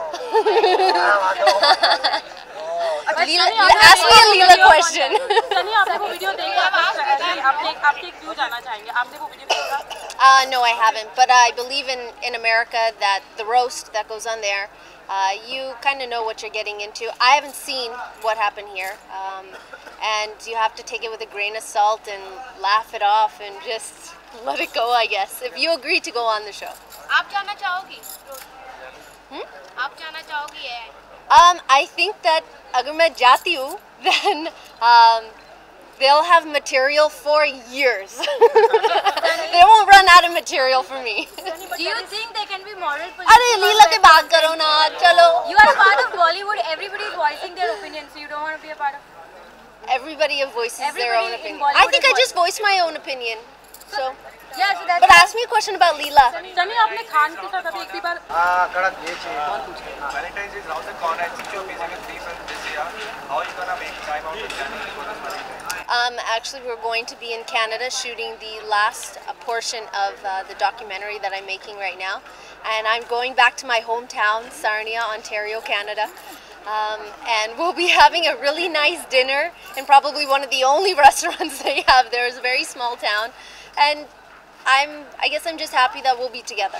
लीला, ask me a Leela question. Sunny, आपने वो वीडियो देखा? आपने आपके एक व्यू जानना चाहेंगे. आपने वो वीडियो देखा? Uh, no, I haven't, but I believe in, in America that the roast that goes on there, uh, you kind of know what you're getting into. I haven't seen what happened here, um, and you have to take it with a grain of salt and laugh it off and just let it go, I guess, if you agree to go on the show. आप जाना चाहोगी? Hmm? आप जाना चाहोगी ये? Um, I think that अगर मैं जाती हूँ, then um, they'll have material for years. They won't run out of material for me. Do you think there can be moral police? अरे लीला के बात करो ना, चलो. You are a part of Bollywood. Everybody is voicing their opinion, so you don't want to be a part of. Everybody voices their Everybody own in opinion. Bollywood I think is I just voiced my own opinion. So, Yeah, so that's. but ask me a question about Leela. Sunny, आपने खान के साथ अभी एक भी बार. Ah, Karak, Valentine's is around the corner. Since you're busy with three films this year, how are you gonna make time out of January for this Valentine's? Um, actually, we're going to be in Canada shooting the last uh, portion of uh, the documentary that I'm making right now. And I'm going back to my hometown, Sarnia, Ontario, Canada. Um, and we'll be having a really nice dinner in probably one of the only restaurants they have there. It's a very small town. And I'm, I guess I'm just happy that we'll be together.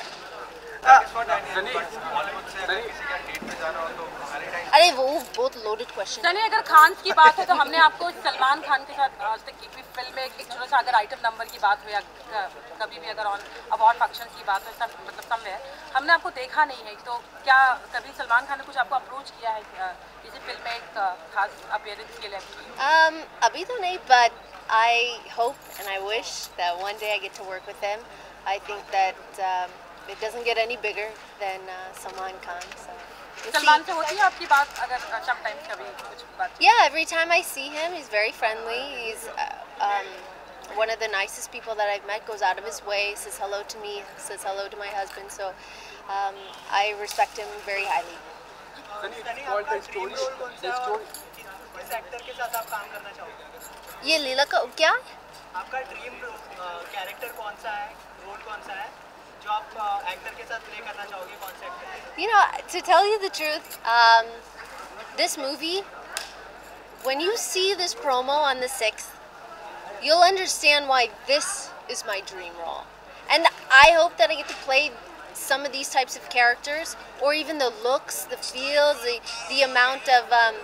अरे वो बहुत loaded question. सनी अगर खान की बात है तो हमने आपको सलमान खान के साथ आज तक की फिल्म में एक छोटा सा अगर आइटम नंबर की बात हो या कभी भी अगर ऑन अवार्ड फंक्शन की बात हो सब मतलब सब में हमने आपको देखा नहीं है तो क्या कभी सलमान खान ने कुछ आपको अप्रोच किया है किसी फिल्म में एक खास अपीयरेंस के लिए? Um, अभी तो नहीं, but I hope and I wish that one day I get to work with him. I think that um, it doesn't get any bigger than uh, Salman Khan. So. Salman से होती है आपकी बात अगर sometimes कभी कुछ बात? Yeah, every time I see him, he's very friendly. He's uh, um, one of the nicest people that I've met. Goes out of his way, says hello to me, says hello to my husband. So um, I respect him very highly. इस एक्टर के साथ आप काम करना चाहोगे? ये लीला का क्या? आपका ड्रीम कैरेक्टर कौन सा है, रोल कौन सा है जो आप एक्टर के साथ प्ले करना चाहोगे, कौन से actor? You know, to tell you the truth, um, this movie, when you see this promo on the sixth, you'll understand why this is my dream role. And I hope that I get to play some of these types of characters, or even the looks, the feels, the, the amount of um,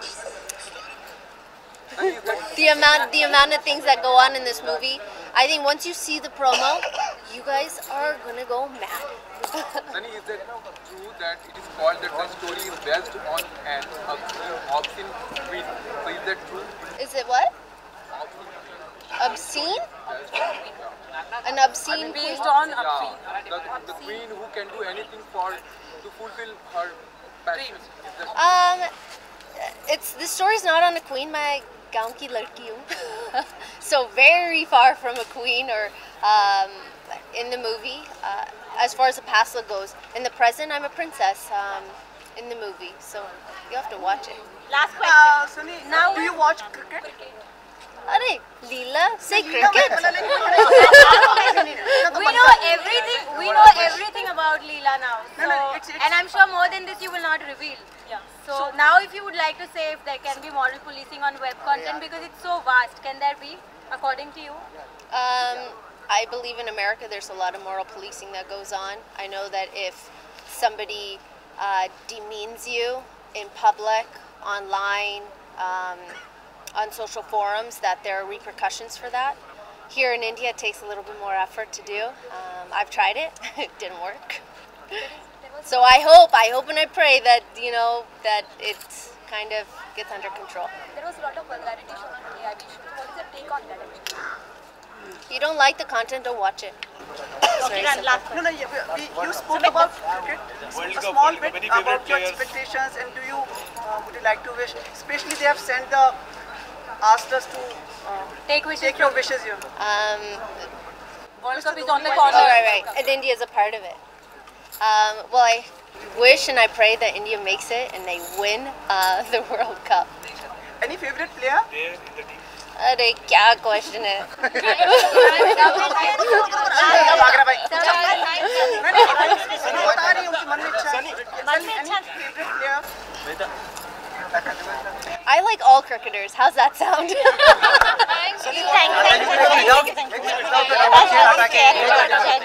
the amount the amount of things that go on in this movie. I think once you see the promo, you guys are gonna go mad. Sunny, is it true that it is called that the story is based on an obscene queen? So is that true? Is it what? Obscene? An obscene based queen? on obscene. Yeah, the, the queen who can do anything for to fulfill her passions. Um, it's the story's not on a queen. My gaon ki ladki hu. So very far from a queen or um, in the movie. Uh, as far as the past goes, in the present, I'm a princess um, in the movie. So you have to watch it. Last question. Uh, Sunny, now do you watch cricket? Arey, Leela, say Leela cricket. We know everything. We know everything about Leela now. So, No, no, it's- it's- and I'm sure more than this you will not reveal. Yeah. So, So- now, if you would like to say if there can be moral policing on web content because it's so vast, can there be, according to you? Um, I believe in America there's a lot of moral policing that goes on. I know that if somebody uh, demeans you in public, online, um, on social forums, that there are repercussions for that. Here in India it takes a little bit more effort to do. Um, I've tried it, it didn't work. So I hope, I hope and I pray that, you know, that it kind of gets under control. There was a lot of vulgarity shown on A I B shows. What is your take on that actually? If you don't like the content, don't watch it. It's very Okay, simple. no, no, you, we, you spoke about cricket, World a Cup, small World bit Cup, any about favorite your players? expectations, and do you, uh, would you like to wish, especially they have sent the, asked us to uh, take, wishes take your wishes here. Um, World Cup is on the oh, corner. right, right. And India is a part of it. Um, well, I wish and I pray that India makes it and they win uh, the World Cup. Any favorite player? There in the team. अरे क्या क्वेश्चन है? I like all cricketers. How's that sound? Thank you.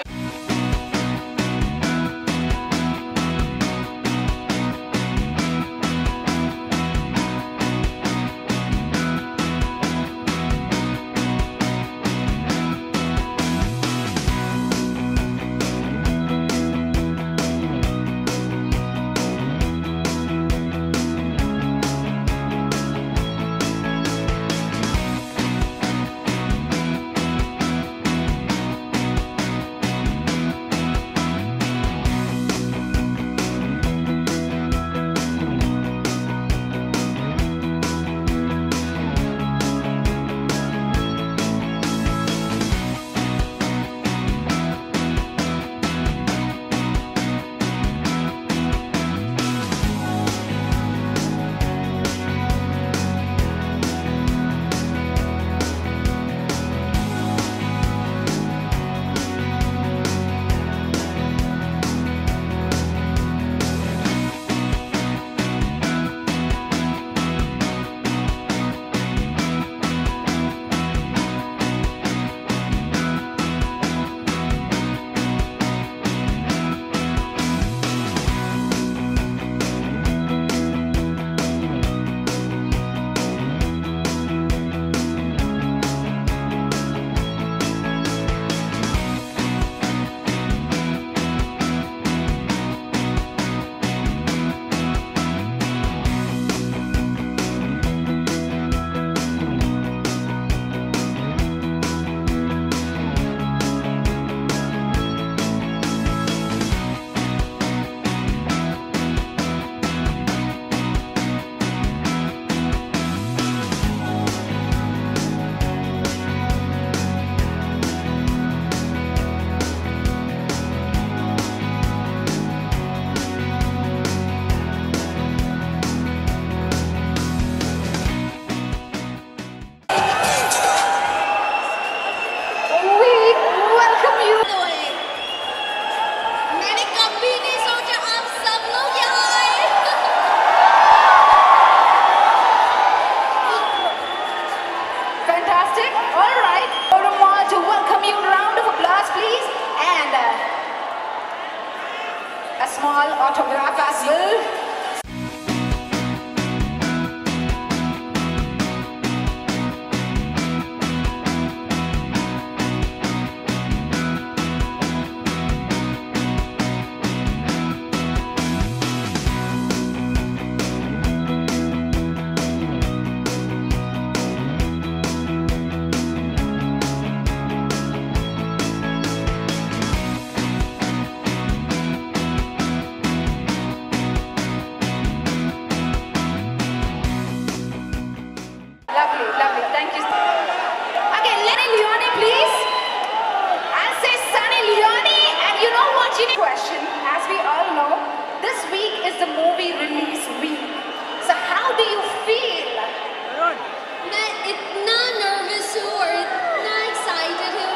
Thank you. Okay, Lenny Leone, please. I'll say Sunny Leone, and you know what? You need question. As we all know, this week is the movie release week. So how do you feel? मैं इतना nervous हूँ और इतना excited हूँ.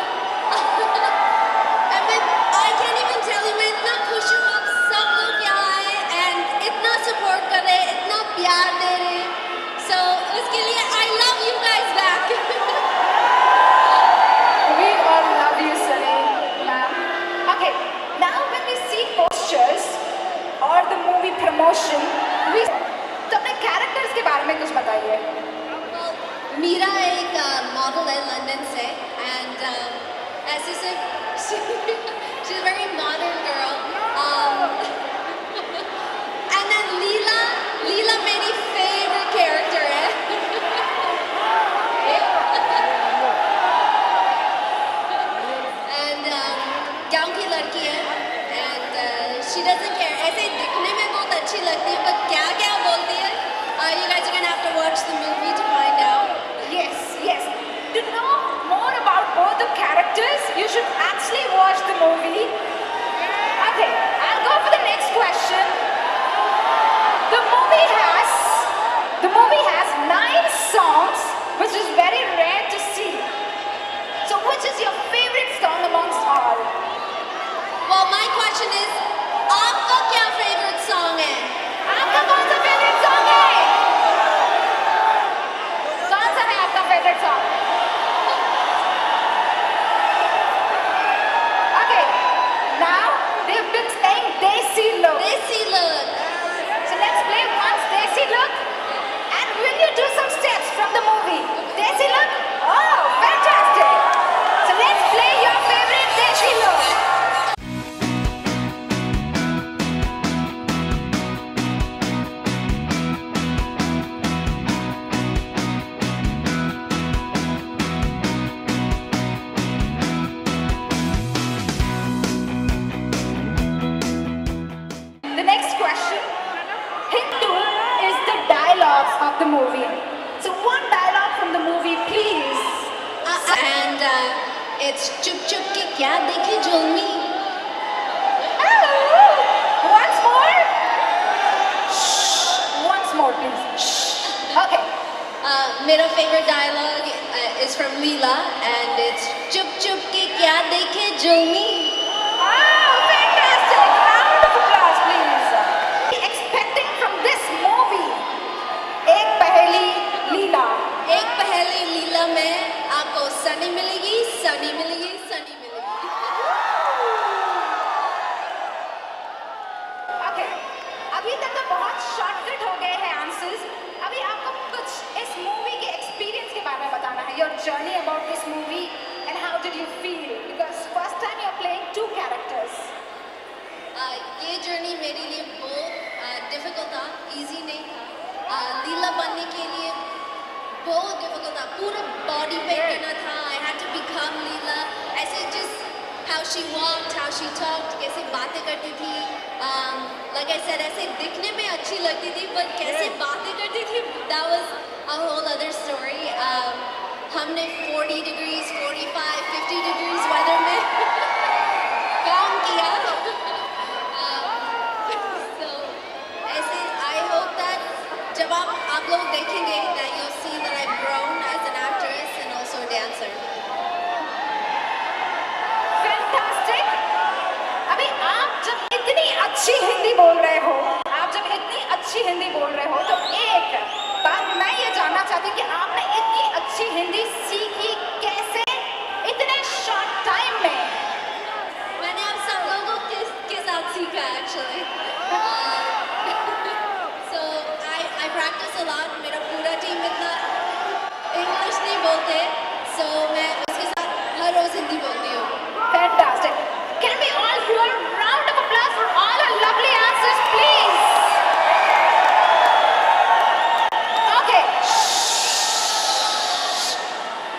I mean, I can't even tell you. मैं इतना खुश हूँ आप सब लोग यहाँ आए and इतना support कर रहे, इतना प्यार दे रहे. So उसके लिए I love you guys back. We all love you, Sunny, ma'am. Okay, now when we see posters or the movie promotion, we तो अपने characters के बारे में कुछ बताइए. मीरा एक मॉडल है लंदन से and um, ऐसे से she's a very modern girl. Um, and then Leela Leela मेरी favorite character है. and um, गाँव की लड़की है and uh, she doesn't care. ऐसे दिखने में बहुत अच्छी लगती है पर क्या क्या बोलती है? Uh, you guys are gonna have to watch the movie to find out. Yes, yes. To know more about both the characters, you should actually watch the movie. Okay, I'll go for the next question. The movie has, the movie has nine songs, which is very rare to see. So, which is your favorite song amongst all? Well, my question is, आपका क्या favorite song है? आपका कौन सा favorite song है? कौन सा है आपका favorite song? Okay, now they've been saying Desi Look. Desi Look. So let's play once Desi Look, and will you do some steps from the movie? Desi Look? Oh, fantastic! So let's play your favorite Desi Look. The next question. Hindu is the dialogues of the movie. So one dialogue from the movie, please. Uh, and uh, it's chup chup ke kya dekhe julmi. Oh, once more. Shh. Once more, please. Shh. Okay. Uh, मेरा favorite dialogue uh, is from Leela and it's chup chup ke kya dekhe julmi. Oh, fantastic. Round of applause, please. Expecting from this movie, एक पहेली लीला. एक पहेली लीला में आपको सनी मिलेगी, सनी मिलेगी, सनी मिलेगी. Okay. अभी तक तो बहुत शॉर्टकट हो गए हैं आंसर्स. अभी आपको कुछ इस मूवी के एक्सपीरियंस के बारे में बताना है. Your journey about this movie and how did you feel? Because first time you're playing two characters. Uh, ये जर्नी मेरे लिए बहुत डिफिकल्ट था, इजी नहीं था. uh, लीला बनने के लिए बहुत डिफिकल्ट था. पूरा बॉडी पेंट करना था. I had to become लीला. ऐसे just how she walked, how she talked, कैसे बातें करती थी. um, like I said, ऐसे दिखने में अच्छी लगती थी, but कैसे बातें करती थी, that was a whole other story. um, हमने forty degrees, forty-five, fifty degrees weather में काम किया. जब आप आप लोग देखेंगे that you'll see that I've grown as an actress and also a dancer. Fantastic. अभी आप जब इतनी अच्छी हिंदी बोल रहे हो, आप जब इतनी अच्छी हिंदी बोल रहे हो, तो एक बात मैं ये जानना चाहती हूँ कि आपने इतनी अच्छी हिंदी सीखी कैसे इतने शॉर्ट टाइम में? मैंने आप सब लोगों के, के साथ सीखा actually. I practice a lot. मेरा पूरा टीम इतना इंग्लिश नहीं बोलते, so मैं उसके साथ हर रोज हिंदी बोलती हूँ. Fantastic. Can we all hear a round of applause for all our lovely answers, please? Okay.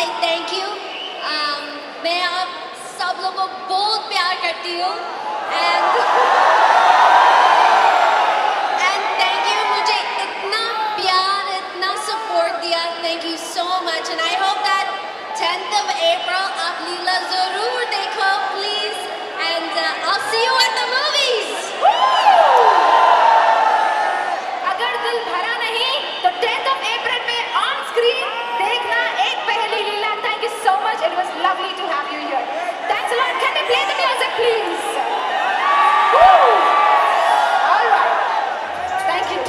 say thank you. Um, मैं आप सब लोगों को बहुत प्यार करती हूँ and and thank you मुझे इतना प्यार इतना support दिया. Thank you so much and I hope that tenth of April आप लीला ज़रूर देखो please and uh, I'll see you at the movies. अगर दिल भरा नहीं तो tenth of April पे on screen देखना एक पहली लीला. Thank you so much. It was lovely to have you here. Thanks a lot. Can we play the music, please? Woo! All right. Thank you.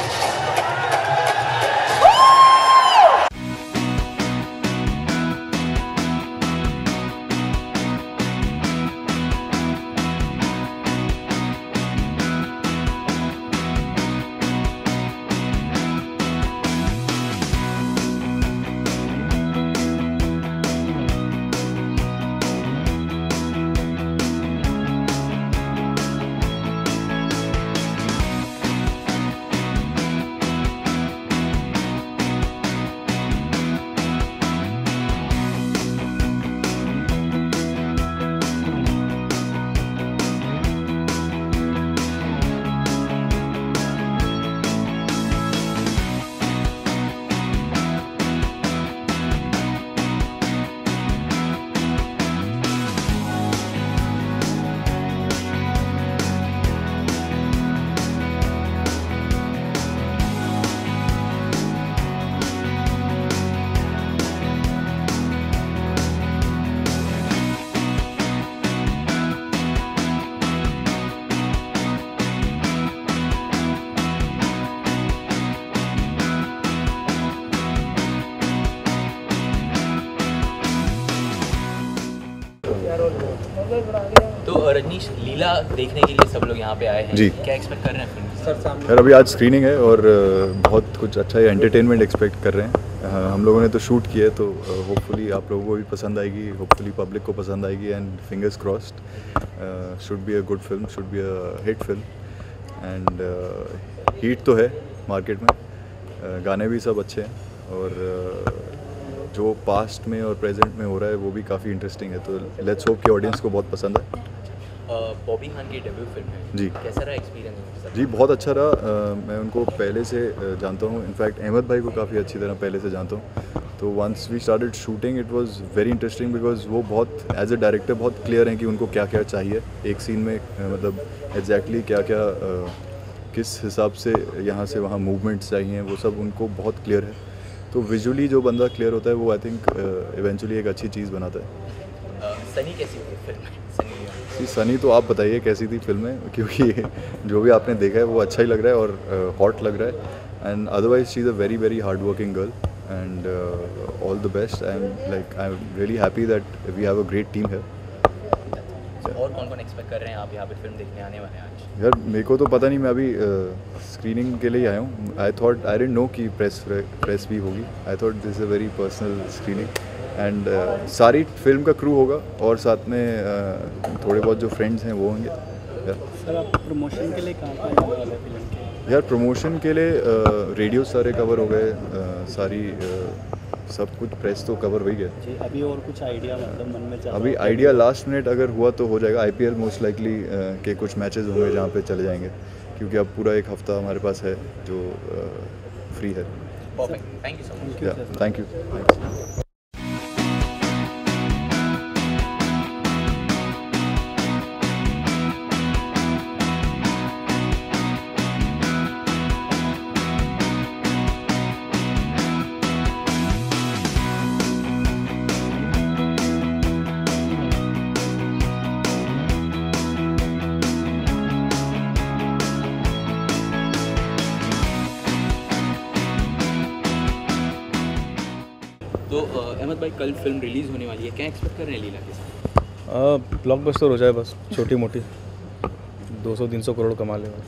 तो रजनीश, लीला देखने के लिए सब लोग यहाँ पे आए हैं जी। क्या एक्सपेक्ट कर रहे हैं फिल्म सर सामने? यार अभी आज स्क्रीनिंग है और बहुत कुछ अच्छा एंटरटेनमेंट एक्सपेक्ट कर रहे हैं. हम लोगों ने तो शूट किया है तो होपफुली आप लोगों को भी पसंद आएगी, होपफुली पब्लिक को पसंद आएगी and fingers crossed. Should be a good film, should be a hit film and hit तो है मार्केट में. uh, गाने भी सब अच्छे हैं और uh, जो पास्ट में और प्रेजेंट में हो रहा है वो भी काफ़ी इंटरेस्टिंग है. तो लेट्स होप कि ऑडियंस को बहुत पसंद है. बॉबी खान की डेब्यू फिल्म है जी. कैसा रहा एक्सपीरियंस? जी बहुत अच्छा रहा. uh, मैं उनको पहले से uh, जानता हूँ. इनफैक्ट अहमद भाई को काफ़ी अच्छी तरह पहले से जानता हूँ. तो once we started shooting it was very interesting because वो बहुत एज अ डायरेक्टर बहुत क्लियर हैं कि उनको क्या क्या चाहिए एक सीन में. uh, मतलब एग्जैक्टली क्या क्या uh, किस हिसाब से यहाँ से वहाँ मूवमेंट्स चाहिए वो सब उनको बहुत क्लियर है. तो विजुअली जो बंदा क्लियर होता है वो आई थिंक इवेंचुअली एक अच्छी चीज़ बनाता है. सनी कैसी थी फिल्म में? जी सनी तो आप बताइए कैसी थी फिल्म में, क्योंकि जो भी आपने देखा है वो अच्छा ही लग रहा है और हॉट uh, लग रहा है. And otherwise she is a very very hard working girl and all the best. I am like I am really happy that we have a great team है. और कौन कौन एक्सपेक्ट कर रहे हैं आप यहाँ पे फिल्म देखने आने वाले हैं आज? यार मेरे को तो पता नहीं, मैं अभी स्क्रीनिंग uh, के लिए आया हूँ. I thought I didn't know कि प्रेस प्रेस भी होगी. I thought this is a very personal screening and सारी फिल्म का क्रू होगा और साथ में uh, थोड़े बहुत जो फ्रेंड्स हैं वो होंगे. सर आप प्रमोशन के लिए कहाँ पर आने वाले हैं फिल्म के? यार प्रमोशन के लिए रेडियो uh, सारे कवर हो गए. uh, सारी uh, सब कुछ प्रेस तो कवर हो ही गया. जी अभी और कुछ आइडिया मतलब मन में चल रहा है? अभी आइडिया लास्ट मिनट अगर हुआ तो हो जाएगा. आईपीएल मोस्ट लाइकली के कुछ मैचेस होंगे जहाँ पे चले जाएंगे क्योंकि अब पूरा एक हफ्ता हमारे पास है जो फ्री है. Perfect, thank you so much. Thank you. तो अहमद भाई कल फिल्म रिलीज़ होने वाली है, क्या एक्सपेक्ट कर रहे हैं लीला के साथ? ब्लॉकबस्टर हो जाए बस, छोटी मोटी दो सौ तीन सौ करोड़ कमा ले.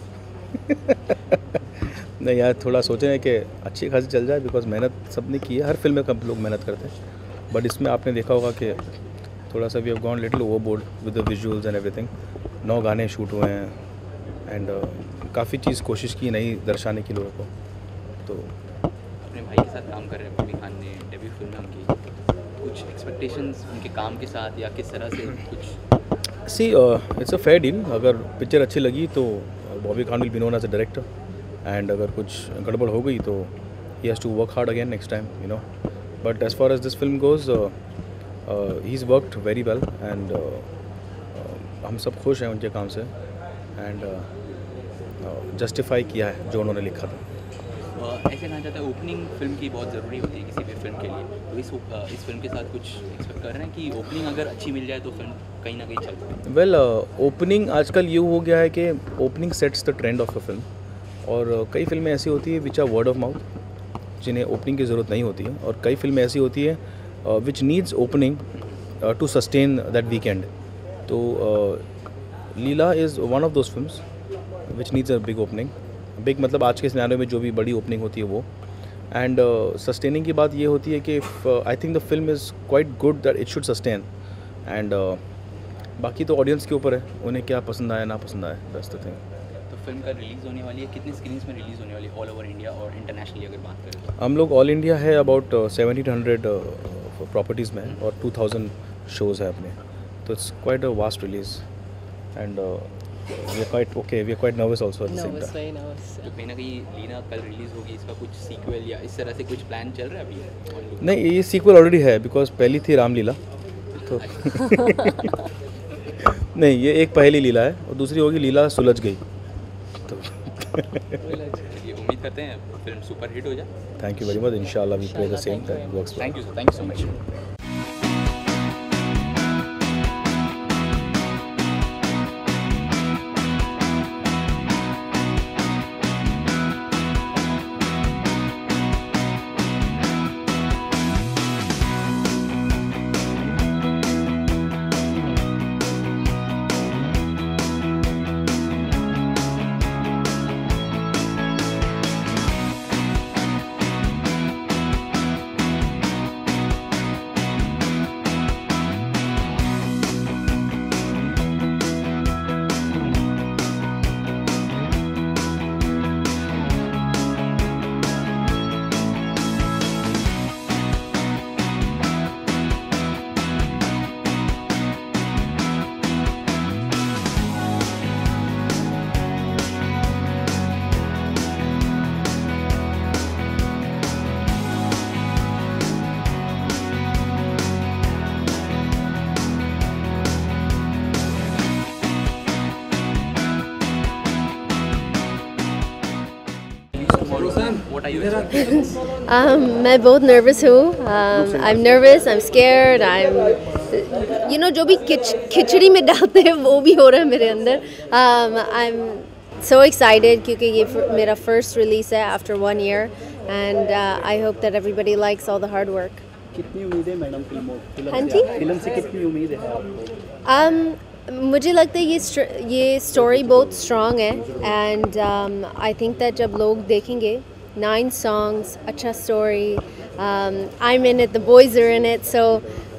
नहीं यार थोड़ा सोचे हैं कि अच्छी खासी चल जाए बिकॉज मेहनत सबने की है. हर फिल्म में कब लोग मेहनत करते हैं बट इसमें आपने देखा होगा कि थोड़ा सा we have gone little overboard with the visuals and everything. नौ गाने शूट हुए हैं एंड uh, काफ़ी चीज़ कोशिश की नहीं दर्शाने की लोगों को. तो अपने भाई के साथ काम कर रहे हैं बॉबी खान ने, डेब्यू फिल्म है उनकी, कुछ कुछ एक्सपेक्टेशंस उनके काम के साथ या किस तरह से कुछ? See it's a fair deal. अगर पिक्चर अच्छी लगी तो Bobby Khan will be known as a director, and अगर कुछ गड़बड़ हो गई तो he has to work hard again next time, you know. But as far as this film goes, he is worked very well, and हम सब खुश हैं उनके काम से, एंड जस्टिफाई uh, किया है जो उन्होंने लिखा था. Uh, ऐसे कहा जाता है ओपनिंग फिल्म की बहुत ज़रूरी होती है किसी भी फिल्म के लिए, तो इस uh, इस फिल्म के साथ कुछ एक्सपेक्ट कर रहे हैं कि ओपनिंग अगर अच्छी मिल जाए तो फिल्म कहीं ना कहीं चल पाए? वेल ओपनिंग आजकल ये हो गया है कि opening sets the trend of a film, और uh, कई फिल्में ऐसी होती है which are word of mouth, जिन्हें ओपनिंग की ज़रूरत नहीं होती है, और कई फिल्में ऐसी होती है which needs opening to sustain that weekend. तो Leela is one of those films which needs a big opening. Big मतलब आज के सिनेरियो में जो भी बड़ी ओपनिंग होती है वो. एंड सस्टेनिंग की बात ये होती है कि I think the film is quite good that it should sustain, and बाकी तो ऑडियंस के ऊपर है, उन्हें क्या पसंद आया ना पसंद आया, दैट्स द थिंग. तो फिल्म का रिलीज़ होने वाली है, कितनी स्क्रीन्स में रिलीज़ होने वाली है ऑल ओवर इंडिया और इंटरनेशनली अगर बात करें तो? हम लोग ऑल इंडिया है अबाउट सेवेंटीन हंड्रेड प्रॉपर्टीज़ में, और टू थाउजेंड शोज़ है अपने, तो it's quite a vast release, and we are quite okay, we are quite nervous also at the same time. तो कहीं ना कहीं लीना कल रिलीज़ होगी, इसका कुछ सीक्वल या इस तरह से कुछ प्लान चल रहा है अभी? नहीं, ये सीक्वल ऑलरेडी है, बिकॉज पहली थी रामलीला, तो नहीं, ये एक पहली लीला है और दूसरी होगी लीला सुलझ गई. तो ये उम्मीद करते हैं फिल्म सुपर हिट हो जाए. Thank you very much. इंशाल्लाह we play the same, that works. Thank you sir, thank you so much. um, मैं बहुत नर्वस हूँ. I'm nervous, I'm scared, I'm you know जो भी खिच खिचड़ी में डालते हैं वो भी हो रहा है मेरे अंदर. um, I'm so excited क्योंकि ये मेरा first release है after one year, and uh, I hope that everybody likes all the hard work. कितनी उम्मीद है मैडम फिल्मों हाँ जी? फिल्म से कितनी उम्मीद है आपको? um, मुझे लगता है ये ये स्टोरी बहुत स्ट्रॉन्ग है, एंड आई थिंक दैट जब लोग देखेंगे, nine songs, acha story, um, I'm in it, the boys are in it, so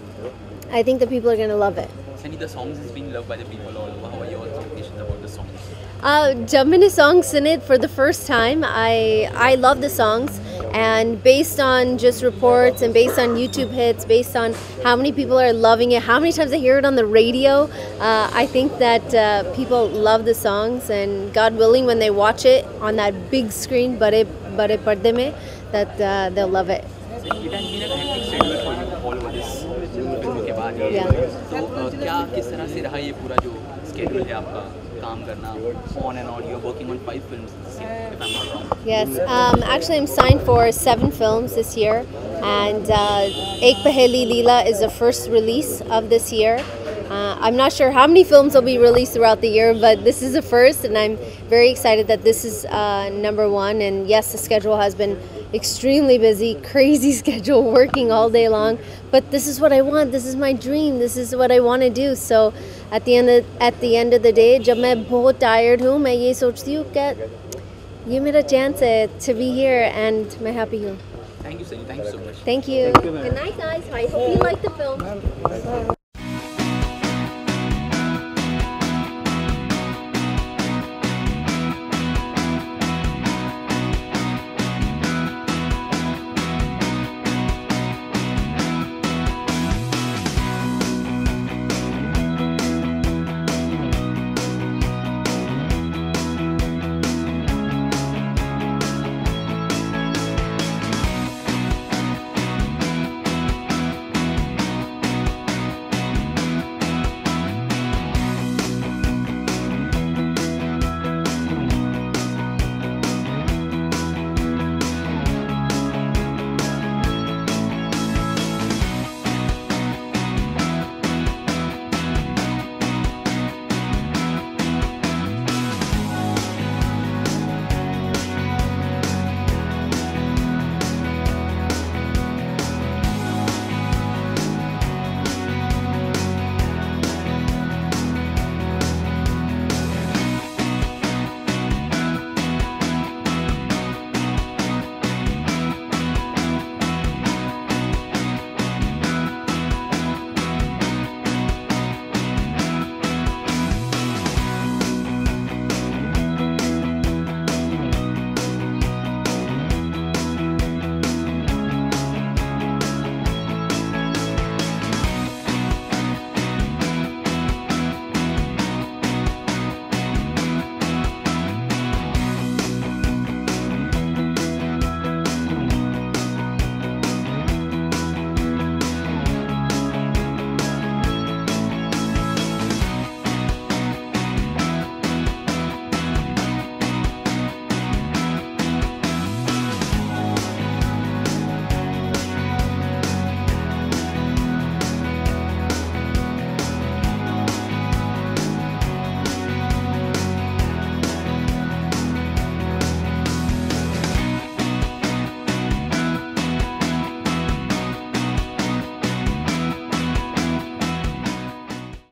I think the people are going to love it. Sunny, the songs is being loved by the people all over. How are your expectations about the songs? Uh, जब मैंने songs in it for the first time, I I love the songs, and based on just reports and based on YouTube hits, based on how many people are loving it, how many times I hear it on the radio, uh, I think that uh, people love the songs, and God willing, when they watch it on that big screen, बड़े बड़े पर्दे में, that uh, they'll love it. So it has been a hectic schedule for you all over this फिल्मों के बाद ये. तो uh, क्या किस तरह से रहा ये पूरा जो schedule है आपका काम करना, on and on? You're working on five films this year, if I'm not wrong. Yes, um, actually I'm signed for seven films this year, and uh, Ek Paheli Leela is the first release of this year. Uh, I'm not sure how many films will be released throughout the year, but this is the first, and I'm very excited that this is uh, number one. And yes, the schedule has been extremely busy, crazy schedule, working all day long. But this is what I want. This is my dream. This is what I want to do. So at the end of, at the end of the day, जब मैं बहुत tired हूँ, मैं ये सोचती हूँ कि ये मेरा chance है to be here, and मैं happy हूँ. Thank you, Sunny. Thank you so much. Thank you. Thank you, Good night, guys. I hope you like the film.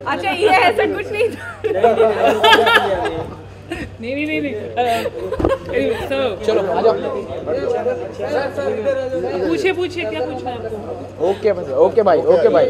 अच्छा ये ऐसा कुछ नहीं नहीं नहीं नहीं नहीं so, चलो आ जाओ। पूछिए पूछिए क्या पूछना है आपको? ओके बस ओके भाई ओके भाई।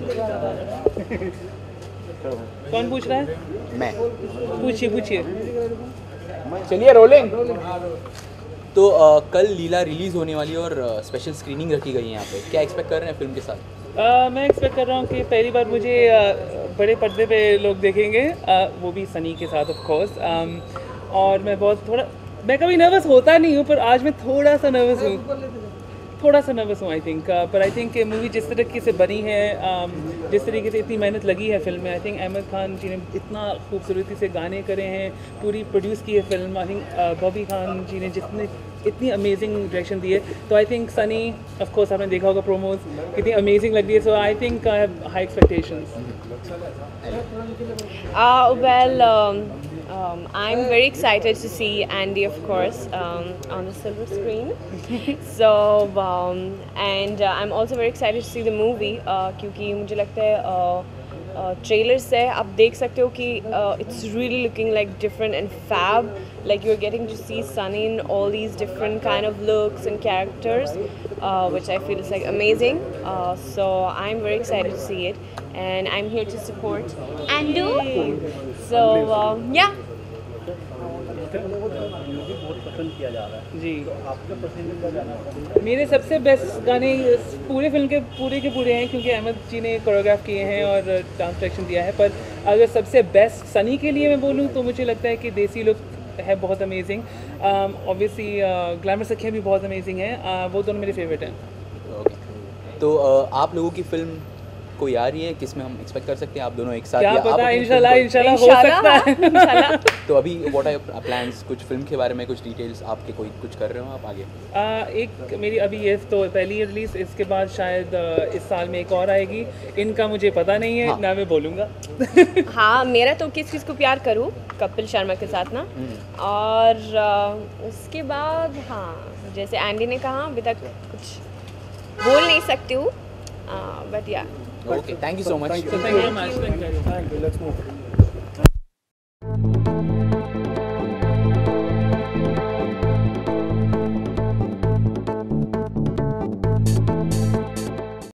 कौन पूछ रहा है? मैं। पूछिए पूछिए। चलिए रोलिंग। तो uh, कल लीला रिलीज होने वाली और स्पेशल uh, स्क्रीनिंग रखी गई है यहाँ पे, क्या एक्सपेक्ट कर रहे हैं फिल्म के साथ? uh, मैं एक्सपेक्ट कर रहा हूँ कि पहली बार मुझे uh, बड़े पर्दे पे लोग देखेंगे, uh, वो भी सनी के साथ ऑफ कोर्स। um, और मैं बहुत थोड़ा, मैं कभी नर्वस होता नहीं हूँ पर आज मैं थोड़ा सा नर्वस हूँ, थोड़ा सा नर्वस हूँ आई थिंक। पर आई थिंक मूवी जिस तरीके से बनी है, um, जिस तरीके से इतनी मेहनत लगी है फिल्म में, आई थिंक अहमद खान जी ने इतना खूबसूरती से गाने करे हैं, पूरी प्रोड्यूस की है film. I think Bobby Khan ji ने जितने इतनी अमेजिंग डायरेक्शन दी है, तो I think Sunny of course आपने देखा होगा प्रोमोज कितनी अमेजिंग लग रही है। So I think I have high expectations. Well Um, I'm very excited to see Andy, of course, um, on the silver screen. So, um, and uh, I'm also very excited to see the movie uh, क्योंकि मुझे लगता है uh, ट्रेलर uh, से आप देख सकते हो कि uh, it's really looking like different and fab. Like you're getting to see Sunny in all these different kind of looks and characters, uh, which I feel is like amazing. Uh, so I'm very excited to see it, and I'm here to support Andu. So um, yeah. जी मेरे सबसे बेस्ट गाने पूरे फिल्म के पूरे के पूरे हैं क्योंकि अहमद जी ने कोरियोग्राफ किए हैं और डांस डायरेक्शन दिया है। पर अगर सबसे बेस्ट सनी के लिए मैं बोलूँ तो मुझे लगता है कि देसी लुक है बहुत अमेजिंग। ऑब्वियसली ग्लैमर सखियाँ भी बहुत अमेजिंग हैं, uh, वो दोनों मेरे फेवरेट हैं। okay. तो uh, आप लोगों की फिल्म कोई आ रही है, किसमें हम एक्सपेक्ट कर सकते हैं आप दोनों एक साथ? क्या या पता, आप इंशाल्लाह इंशाल्लाह हो सकता है। तो अभी व्हाट आर योर प्लान्स, कुछ फिल्म के बारे में कुछ डिटेल्स आपके, कोई कुछ कर रहे हो आप आगे? आ, एक मेरी अभी ये तो पहली रिलीज, इसके बाद शायद इस साल में एक और आएगी, इनका मुझे पता नहीं है। हाँ। ना मैं बोलूँगा। हाँ मेरा तो किस किस को प्यार करूँ कपिल शर्मा के साथ ना, और उसके बाद हाँ जैसे एंडी ने कहा अभी तक कुछ बोल नहीं सकती हूँ, बट या Okay, thank you so much. Thank you. Thank you very much. Thank you. Let's move.